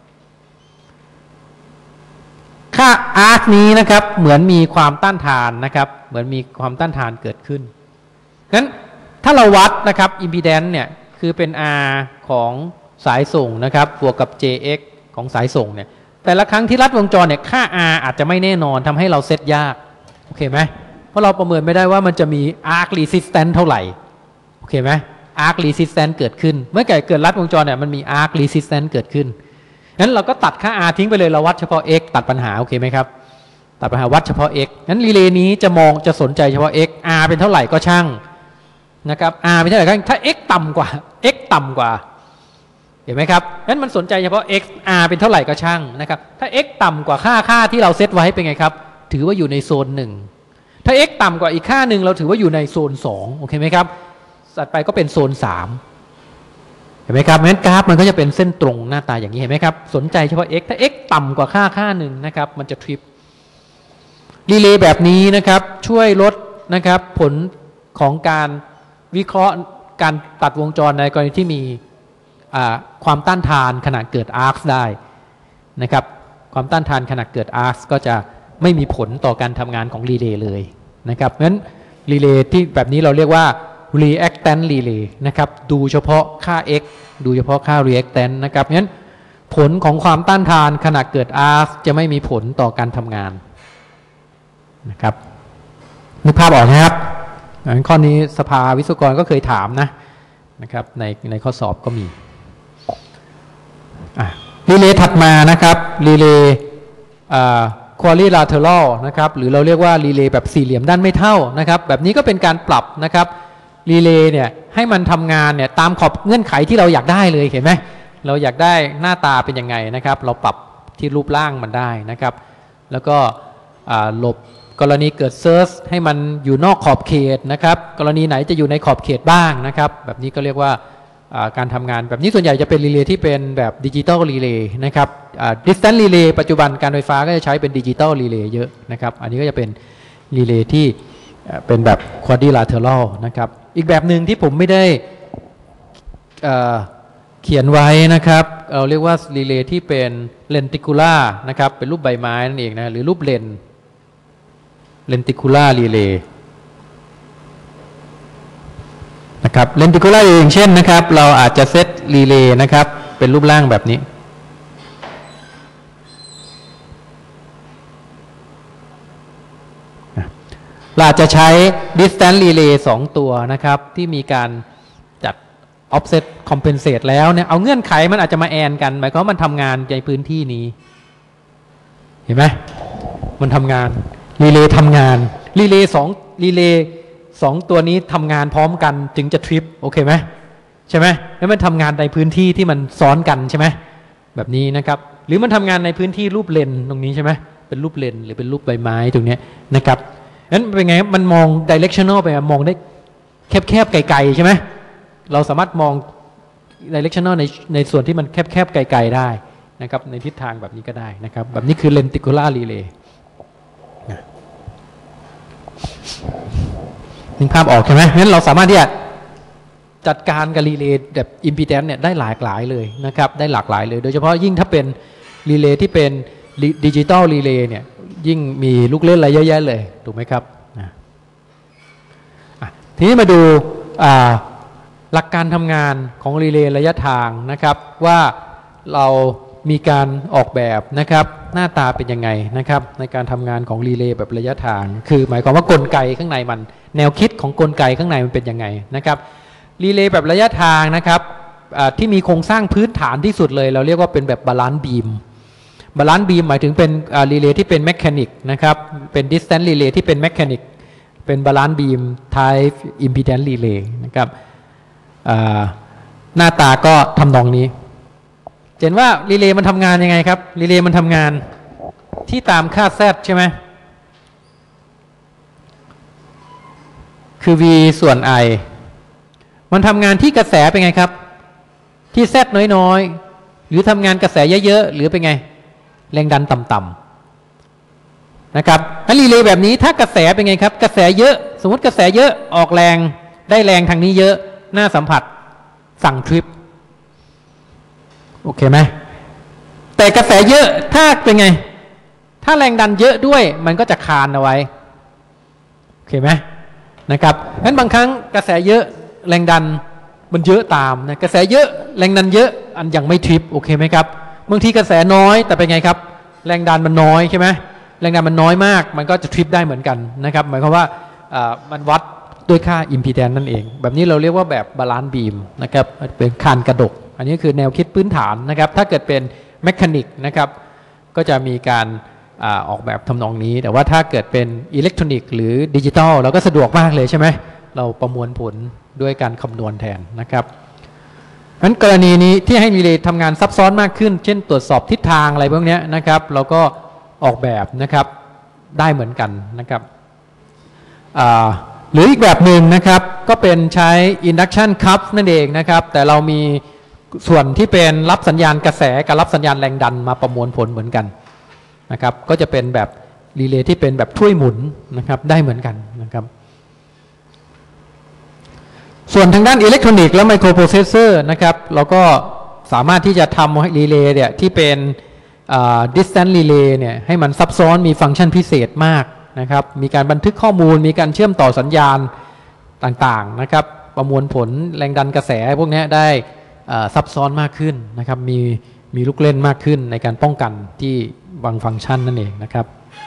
ค่าอาร์คนี้นะครับเหมือนมีความต้านทานนะครับเหมือนมีความต้านทานเกิดขึ้นงั้นถ้าเราวัดนะครับ impedance เนี่ยคือเป็น R ของสายส่งนะครับบวกกับ JX ของสายส่งเนี่ยแต่ละครั้งที่ลัดวงจรเนี่ยค่า R อาจจะไม่แน่นอนทำให้เราเซตยากโอเคไหมเพราะเราประเมินไม่ได้ว่ามันจะมี arc resistance เท่าไหร่โอเคไหม arc resistance เกิดขึ้นเมื่อเกิดลัดวงจรเนี่ยมันมี arc resistance เกิดขึ้นงั้นเราก็ตัดค่า R ทิ้งไปเลยเราวัดเฉพาะ X ตัดปัญหาโอเคไหมครับตัดปัญหาวัดเฉพาะ X งั้นรีเลย์นี้จะสนใจเฉพาะ X R เป็นเท่าไหร่ก็ช่างนะครับ R เป็นเท่าไหร่ก็ถ้า x ต่ำกว่า x ต่ำกว่าเห็นไหมครับงั้นมันสนใจเฉพาะ x r เป็นเท่าไหร่ก็ช่างนะครับถ้า x ต่ำกว่าค่าที่เราเซตไว้เป็นไงครับถือว่าอยู่ในโซน1 ถ้า x ต่ำกว่าอีกค่าหนึ่งเราถือว่าอยู่ในโซน2โอเคไหมครับถัดไปก็เป็นโซน3เห็นไหมครับงั้นกราฟมันก็จะเป็นเส้นตรงหน้าตาอย่างนี้เห็นไหมครับสนใจเฉพาะ x ถ้า x ต่ำกว่าค่าหนึ่งนะครับมันจะทริปรีเลย์แบบนี้นะครับช่วยลดนะครับผลของการวิเคราะห์การตัดวงจรในกรณีที่มีความต้านทานขณะเกิดอาร์คได้นะครับความต้านทานขณะเกิดอาร์คก็จะไม่มีผลต่อการทำงานของรีเลย์เลยนะครับงั้นรีเลย์ที่แบบนี้เราเรียกว่า reactant relay นะครับดูเฉพาะค่า x ดูเฉพาะค่า reactant นะครับงั้นผลของความต้านทานขณะเกิดอาร์คจะไม่มีผลต่อการทำงานนะครับนึกภาพออกนะครับข้อนี้สภาวิศวกรก็เคยถามนะครับในข้อสอบก็มีรีเลย์ถัดมานะครับรีเลย์quadrilateral นะครับหรือเราเรียกว่ารีเลย์แบบสี่เหลี่ยมด้านไม่เท่านะครับแบบนี้ก็เป็นการปรับนะครับรีเลย์เนี่ยให้มันทำงานเนี่ยตามขอบเงื่อนไขที่เราอยากได้เลยเห็นไหมเราอยากได้หน้าตาเป็นยังไงนะครับเราปรับที่รูปร่างมันได้นะครับแล้วก็หลบกรณีเกิดเซิร์ชให้มันอยู่นอกขอบเขตนะครับกรณีไหนจะอยู่ในขอบเขตบ้างนะครับแบบนี้ก็เรียกว่าการทำงานแบบนี้ส่วนใหญ่จะเป็นรีเลย์ที่เป็นแบบดิจิตอลรีเลย์นะครับดิสแทนต์รีเลย์ปัจจุบันการไฟฟ้าก็จะใช้เป็นดิจิตอลรีเลย์เยอะนะครับอันนี้ก็จะเป็นรีเลย์ที่เป็นแบบควอดริลาเทอรัลนะครับอีกแบบหนึ่งที่ผมไม่ได้เขียนไว้นะครับเราเรียกว่ารีเลย์ที่เป็นเลนติคูล่านะครับเป็นรูปใบไม้นั่นเองนะหรือรูปเลนติคูล่ารีเลย์นะครับเลนติคูล่าอย่างเช่นนะครับเราอาจจะเซตรีเลย์นะครับเป็นรูปร่างแบบนี้เราอาจจะใช้ distance relay 2 ตัวนะครับที่มีการจัด offset compensate แล้วเนี่ยเอาเงื่อนไขมันอาจจะมาแอนกันหมายความว่ามันทำงานในพื้นที่นี้เห็นไหมมันทำงานรีเลย์ทำงานรีเลย์2ตัวนี้ทำงานพร้อมกันจึงจะทริปโอเคไหมใช่ไหมแล้วมันทำงานในพื้นที่ที่มันซ้อนกันใช่ไหมแบบนี้นะครับหรือมันทำงานในพื้นที่รูปเลนตรงนี้ใช่ไหมเป็นรูปเลนหรือเป็นรูปใบไม้ตรงนี้นะครับนั้นเป็นไงมันมอง directional ไปมองได้แคบๆไกลๆใช่ไหมเราสามารถมอง directional ในส่วนที่มันแคบๆไกลๆได้นะครับในทิศทางแบบนี้ก็ได้นะครับแบบนี้คือ lenticular relay นึกภาพออกใช่ไหมงั้นเราสามารถที่จะจัดการกับรีเลย์แบบ impedance เนี่ยได้หลากหลายเลยนะครับได้หลากหลายเลยโดยเฉพาะยิ่งถ้าเป็นรีเลย์ที่เป็นดิจิตอลรีเลย์เนี่ยยิ่งมีลูกเล่นอะไรเยอะแยะเลยถูกไหมครับทีนี้มาดูหลักการทำงานของรีเลย์ระยะทางนะครับว่าเรามีการออกแบบนะครับหน้าตาเป็นยังไงนะครับในการทำงานของรีเลย์แบบระยะทางคือหมายความว่ากลไกข้างในมันแนวคิดของกลไกข้างในมันเป็นยังไงนะครับรีเลย์แบบระยะทางนะครับที่มีโครงสร้างพื้นฐานที่สุดเลยเราเรียกว่าเป็นแบบบาลานซ์บีมบาลานซ์บีมหมายถึงเป็นรีเลย์ที่เป็นแมชานิกนะครับเป็นดิสแทนต์รีเลย์ที่เป็นแมชานิกเป็นบาลานซ์บีมไทป์อิมพีแดนซ์รีเลย์นะครับหน้าตาก็ทำนองนี้เห็นว่ารีเลย์มันทำงานยังไงครับรีเลย์มันทำงานที่ตามค่า z ใช่ไหมคือ v ส่วน i มันทำงานที่กระแสเป็นไงครับที่ z น้อยๆหรือทำงานกระแสเยอะๆหรือเป็นไงแรงดันต่ำๆนะครับถ้ารีเลย์แบบนี้ถ้ากระแสเป็นไงครับกระแสเยอะสมมติกระแสเยอะออกแรงได้แรงทางนี้เยอะหน้าสัมผัสสั่งทริปโอเคไหมแต่กระแสเยอะถ้าเป็นไงถ้าแรงดันเยอะด้วยมันก็จะคานเอาไว้โอเคไหมนะครับงั้นบางครั้งกระแสเยอะแรงดันมันเยอะตามนะกระแสเยอะแรงดันเยอะอันยังไม่ทริปโอเคไหมครับบางทีกระแสน้อยแต่เป็นไงครับแรงดันมันน้อยใช่ไหมแรงดันมันน้อยมากมันก็จะทริปได้เหมือนกันนะครับหมายความว่ามันวัดด้วยค่าอิมพีแดนซ์นั่นเองแบบนี้เราเรียกว่าแบบบาลานซ์บีมนะครับเป็นคานกระดกอันนี้คือแนวคิดพื้นฐานนะครับถ้าเกิดเป็นแมคานิกนะครับก็จะมีการออกแบบทำนองนี้แต่ว่าถ้าเกิดเป็นอิเล็กทรอนิกส์หรือดิจิตอลเราก็สะดวกมากเลยใช่ไหมเราประมวลผลด้วยการคำนวณแทนนะครับงั้นกรณีนี้ที่ให้รีเลย์ทำงานซับซ้อนมากขึ้นเช่นตรวจสอบทิศทางอะไรพวกนี้นะครับเราก็ออกแบบนะครับได้เหมือนกันนะครับหรืออีกแบบหนึ่งนะครับก็เป็นใช้ induction cuff นั่นเองนะครับแต่เรามีส่วนที่เป็นรับสัญญาณกระแสกับรับสัญญาณแรงดันมาประมวลผลเหมือนกันนะครับก็จะเป็นแบบรีเลย์ที่เป็นแบบถ้วยหมุนนะครับได้เหมือนกันนะครับส่วนทางด้านอิเล็กทรอนิกส์และไมโครโปรเซสเซอร์นะครับเราก็สามารถที่จะทำรีเลย์เนี่ยที่เป็นdistance relay เนี่ยให้มันซับซ้อนมีฟังก์ชันพิเศษมากนะครับมีการบันทึกข้อมูลมีการเชื่อมต่อสัญญาณต่างๆนะครับประมวลผลแรงดันกระแสพวกนี้ได้ซับซ้อนมากขึ้นนะครับมีลูกเล่นมากขึ้นในการป้องกันที่บางฟังก์ชันนั่นเองนะครับ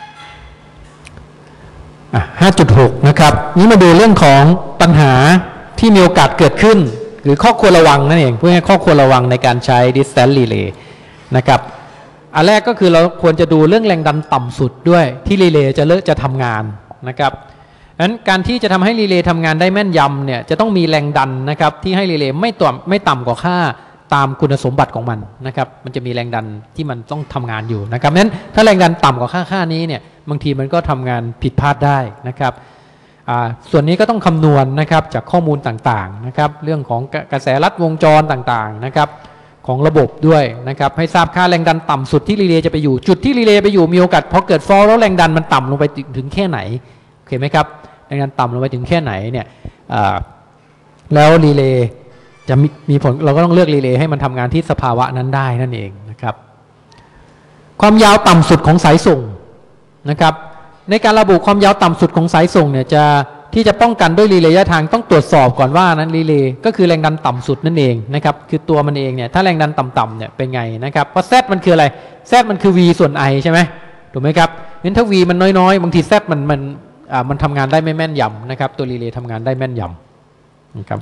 5.6 นะครับนี้มาดูเรื่องของปัญหาที่มีโอกาสเกิดขึ้นหรือข้อควรระวังนั่นเองเพื่อให้ข้อควรระวังในการใช้ distance relay นะครับอันแรกก็คือเราควรจะดูเรื่องแรงดันต่ำสุดด้วยที่รีเลย์จะทำงานนะครับงั้นการที่จะทำให้รีเลย์ทำงานได้แม่นยำเนี่ยจะต้องมีแรงดันนะครับที่ให้รีเลย์ไม่ต่ำกว่าค่าตามคุณสมบัติของมันนะครับมันจะมีแรงดันที่มันต้องทำงานอยู่นะครับงั้นถ้าแรงดันต่ำกว่าค่านี้เนี่ยบางทีมันก็ทำงานผิดพลาดได้นะครับส่วนนี้ก็ต้องคำนวณนะครับจากข้อมูลต่างๆนะครับเรื่องของกระแสลัดวงจรต่างๆนะครับของระบบด้วยนะครับให้ทราบค่าแรงดันต่ำสุดที่รีเลย์จะไปอยู่จุดที่รีเลย์ไปอยู่มีโอกาสพอเกิดฟอลแล้วแรงดันมันต่ำลงไปถึงแค่ไหนโอเคไหมครับแรงดันต่ำลงไปถึงแค่ไหนเนี่ยแล้วรีเลย์จะมีผลเราก็ต้องเลือกรีเลย์ให้มันทำงานที่สภาวะนั้นได้นั่นเองนะครับความยาวต่ำสุดของสายส่งนะครับในการระบุความยาวต่ำสุดของสายส่งเนี่ยที่จะป้องกันด้วยรีเลย์ระยะทางต้องตรวจสอบก่อนว่านั้นรีเลย์ก็คือแรงดันต่ำสุดนั่นเองนะครับคือตัวมันเองเนี่ยถ้าแรงดันต่ำๆเนี่ยเป็นไงนะครับเพราะ Z มันคืออะไร Z มันคือ V ส่วน I ใช่ไหมถูกไหมครับงั้นถ้า V มันน้อยๆบางที Z มันทำงานได้ไม่แม่นยำนะครับตัวรีเลย์ทำงานได้แม่นยำนะครับ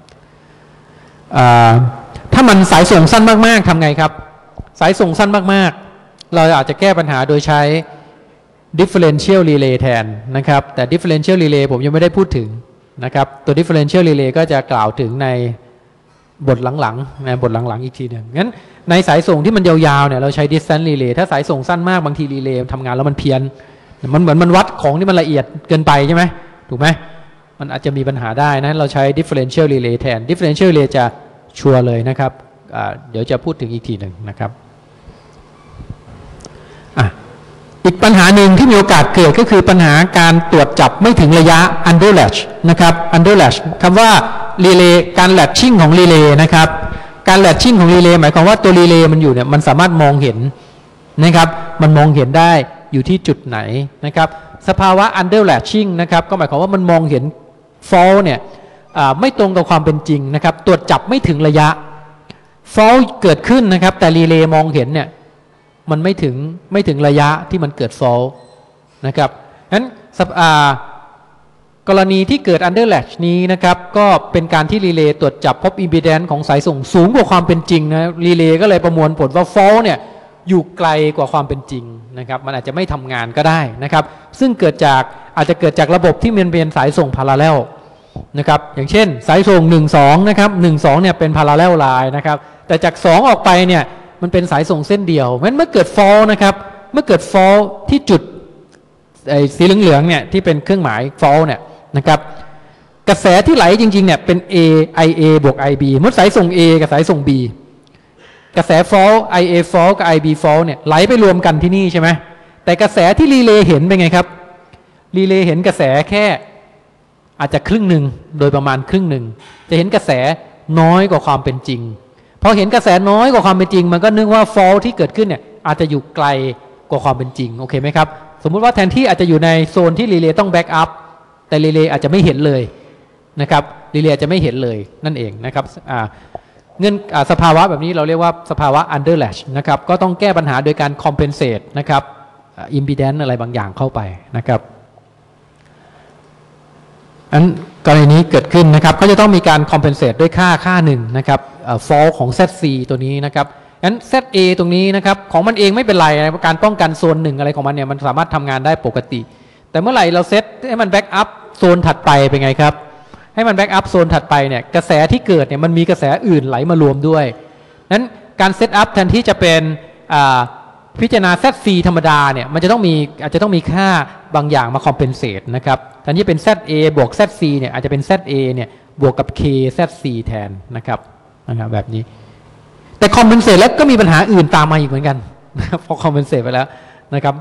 ถ้ามันสายส่งสั้นมากๆทำไงครับสายส่งสั้นมากๆเราอาจจะแก้ปัญหาโดยใช้ differential relay แทนนะครับแต่ differential relay ผมยังไม่ได้พูดถึงนะครับตัว differential relay ก็จะกล่าวถึงในบทหลังๆในบทหลังๆอีกทีหนึ่งงั้นในสายส่งที่มันยาวๆเนี่ยเราใช้ distance relay ถ้าสายส่งสั้นมากบางที relay ทำงานแล้วมันเพี้ยนมันเหมือนมันวัดของที่มันละเอียดเกินไปใช่ไหมถูกไหมมันอาจจะมีปัญหาได้นะเราใช้ differential relay แทน differential relay จะชัวร์เลยนะครับเดี๋ยวจะพูดถึงอีกทีหนึ่งนะครับอีกปัญหาหนึ่งที่มีโอกาสเกิดก็คือปัญหาการตรวจจับไม่ถึงระยะ underlatch นะครับ underlatch คำว่า relay การ latching ของ relay นะครับการ latching ของ relay หมายความว่าตัว relay มันอยู่เนี่ยมันสามารถมองเห็นนะครับมันมองเห็นได้อยู่ที่จุดไหนนะครับสภาวะ underlatching นะครับก็หมายความว่ามันมองเห็น fault เนี่ยไม่ตรงกับความเป็นจริงนะครับตรวจจับไม่ถึงระยะ fault เกิดขึ้นนะครับแต่ relay มองเห็นเนี่ยมันไม่ถึงระยะที่มันเกิด fault นะครับงั้นกรณีที่เกิด underlatch นี้นะครับก็เป็นการที่รีเลย์ตรวจจับพบ impedance ของสายส่งสูงกว่าความเป็นจริงนะรีเลย์ก็เลยประมวลผลว่า fault เนี่ยอยู่ไกลกว่าความเป็นจริงนะครับมันอาจจะไม่ทำงานก็ได้นะครับซึ่งอาจจะเกิดจากระบบที่มันเป็นสายส่ง parallel นะครับอย่างเช่นสายส่ง 1-2 นะครับ 1-2 เนี่ยเป็น parallel line นะครับแต่จาก 2 ออกไปเนี่ยมันเป็นสายส่งเส้นเดียวเพราะฉะนั้นเมื่อเกิด fault นะครับเมื่อเกิด fault ที่จุดสีเหลืองๆเนี่ยที่เป็นเครื่องหมาย fault เนี่ยนะครับกระแสที่ไหลจริงๆเนี่ยเป็น IA บวก IB เมื่อสายส่ง A กับสายส่ง B กระแส fault IA fault กับ IB fault เนี่ยไหลไปรวมกันที่นี่ใช่ไหมแต่กระแสที่รีเลย์เห็นเป็นไงครับรีเลย์เห็นกระแสแค่อาจจะครึ่งหนึ่งโดยประมาณครึ่งหนึ่งจะเห็นกระแสน้อยกว่าความเป็นจริงพอเห็นกระแสน้อยกว่าความเป็นจริงมันก็นึกว่า fault ที่เกิดขึ้นเนี่ยอาจจะอยู่ไกลกว่าความเป็นจริงโอเคไหมครับสมมุติว่าแทนที่อาจจะอยู่ในโซนที่รีเลย์ต้องแบ็กอัพแต่รีเลย์อาจจะไม่เห็นเลยนะครับรีเลย์อาจจะไม่เห็นเลยนั่นเองนะครับสภาวะแบบนี้เราเรียกว่าสภาวะ underlatch นะครับก็ต้องแก้ปัญหาโดยการ compensate นะครับ impedance อะไรบางอย่างเข้าไปนะครับกรณีนี้เกิดขึ้นนะครับก็จะต้องมีการ compensate ด้วยค่าหนึ่งนะครับfault ของ ZC ตัวนี้นะครับงั้น ZA ตรงนี้นะครับของมันเองไม่เป็นไรการป้องกันโซนหนึ่งอะไรของมันเนี่ยมันสามารถทำงานได้ปกติแต่เมื่อไหร่เราเซตให้มันแบ็กอัพโซนถัดไปเป็นไงครับให้มันแบ็กอัพโซนถัดไปเนี่ยกระแสที่เกิดเนี่ยมันมีกระแสอื่นไหลมารวมด้วยนั้นการเซตอัพแทนที่จะเป็นพิจารณา ZC ธรรมดาเนี่ยมันจะต้องมีอาจจะต้องมีค่าบางอย่างมาคอมเพนเซตนะครับแต่นี่เป็น ZA บวก ZC เนี่ยอาจจะเป็น ZA เนี่ยบวกกับ K ZC แทนนะครับแบบนี้แต่คอมเพนเซตแล้วก็มีปัญหาอื่นตามมาอีกเหมือนกันพอคอมเพนเซตไปแล้วนะครับ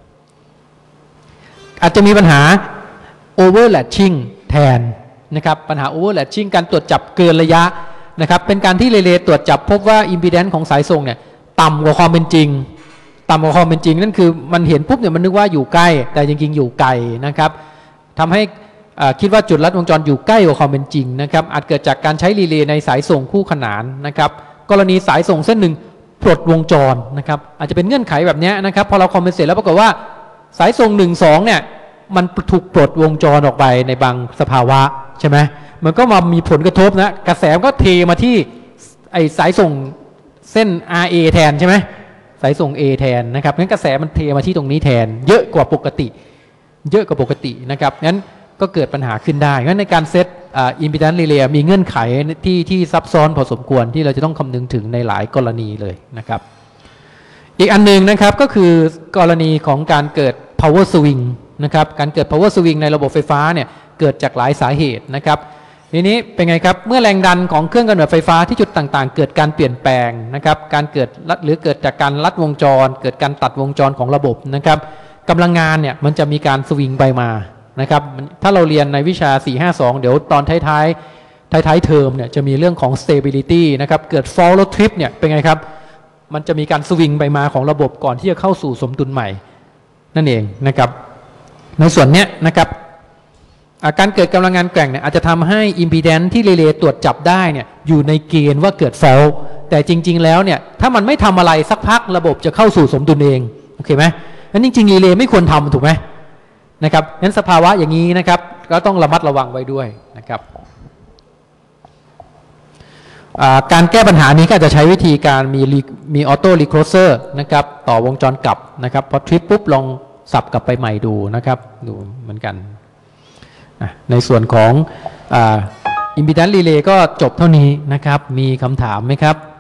อาจจะมีปัญหา overlatching แทนนะครับปัญหา overlatching การตรวจจับเกินระยะนะครับเป็นการที่เรเลตรวจจับพบว่า impedance ของสายส่งเนี่ยต่ำกว่าความเป็นจริงนั่นคือมันเห็นปุ๊บเนี่ยมันนึกว่าอยู่ใกล้แต่จริงๆอยู่ไกลนะครับทำให้คิดว่าจุดลัดวงจรอยู่ใกล้กว่าความเป็นจริงนะครับอาจเกิดจากการใช้รีเลย์ในสายส่งคู่ขนานนะครับกรณีสายส่งเส้นหนึ่งปลดวงจรนะครับอาจจะเป็นเงื่อนไขแบบนี้นะครับพอเราคอมเพนเซตแล้วปรากฏว่าสายส่ง1-2เนี่ยมันถูกปลดวงจรออกไปในบางสภาวะใช่ไหมมันก็มามีผลกระทบนะกระแสก็เทมาที่ไอสายส่งเส้น RA แทนใช่ไหมสายส่ง A แทนนะครับงั้นกระแสมันเทมาที่ตรงนี้แทนเยอะกว่าปกตินะครับงั้นก็เกิดปัญหาขึ้นได้งั้นในการเซตimpedance relay มีเงื่อนไขที่ซับซ้อนพอสมควรที่เราจะต้องคำนึงถึงในหลายกรณีเลยนะครับอีกอันนึงนะครับก็คือกรณีของการเกิด power swing นะครับการเกิด power swing ในระบบไฟฟ้าเนี่ยเกิดจากหลายสาเหตุนะครับทีนี้เป็นไงครับเมื่อแรงดันของเครื่องกำเนิดไฟฟ้าที่จุดต่างๆเกิดการเปลี่ยนแปลงนะครับการเกิดหรือเกิดจากการลัดวงจรเกิดการตัดวงจรของระบบนะครับกำลังงานเนี่ยมันจะมีการสวิงไปมานะครับถ้าเราเรียนในวิชา 452 เดี๋ยวตอนท้ายเทอมเนี่ยจะมีเรื่องของ stability นะครับเกิด fall แล้ว trip เนี่ยเป็นไงครับมันจะมีการสวิงไปมาของระบบก่อนที่จะเข้าสู่สมดุลใหม่นั่นเองนะครับในส่วนเนี้ยนะครับการเกิดกำลังงานแกว่งเนี่ยอาจจะทำให้ impedance ที่เรเลย์ตรวจจับได้เนี่ยอยู่ในเกณฑ์ว่าเกิด fault แต่จริงๆแล้วเนี่ยถ้ามันไม่ทำอะไรสักพักระบบจะเข้าสู่สมดุลเองโอเคไหมงั้นจริงๆเรเลย์ไม่ควรทำถูกไหมนะครับงั้นสภาวะอย่างนี้นะครับก็ต้องระมัดระวังไว้ด้วยนะครับการแก้ปัญหานี้ก็จะใช้วิธีการมีออโต้รีโคลเซอร์นะครับต่อวงจรกลับนะครับพอทริปปุ๊บลองสับกลับไปใหม่ดูนะครับดูเหมือนกันในส่วนของimpedance relay ก็จบเท่านี้นะครับมีคำถามไหมครับ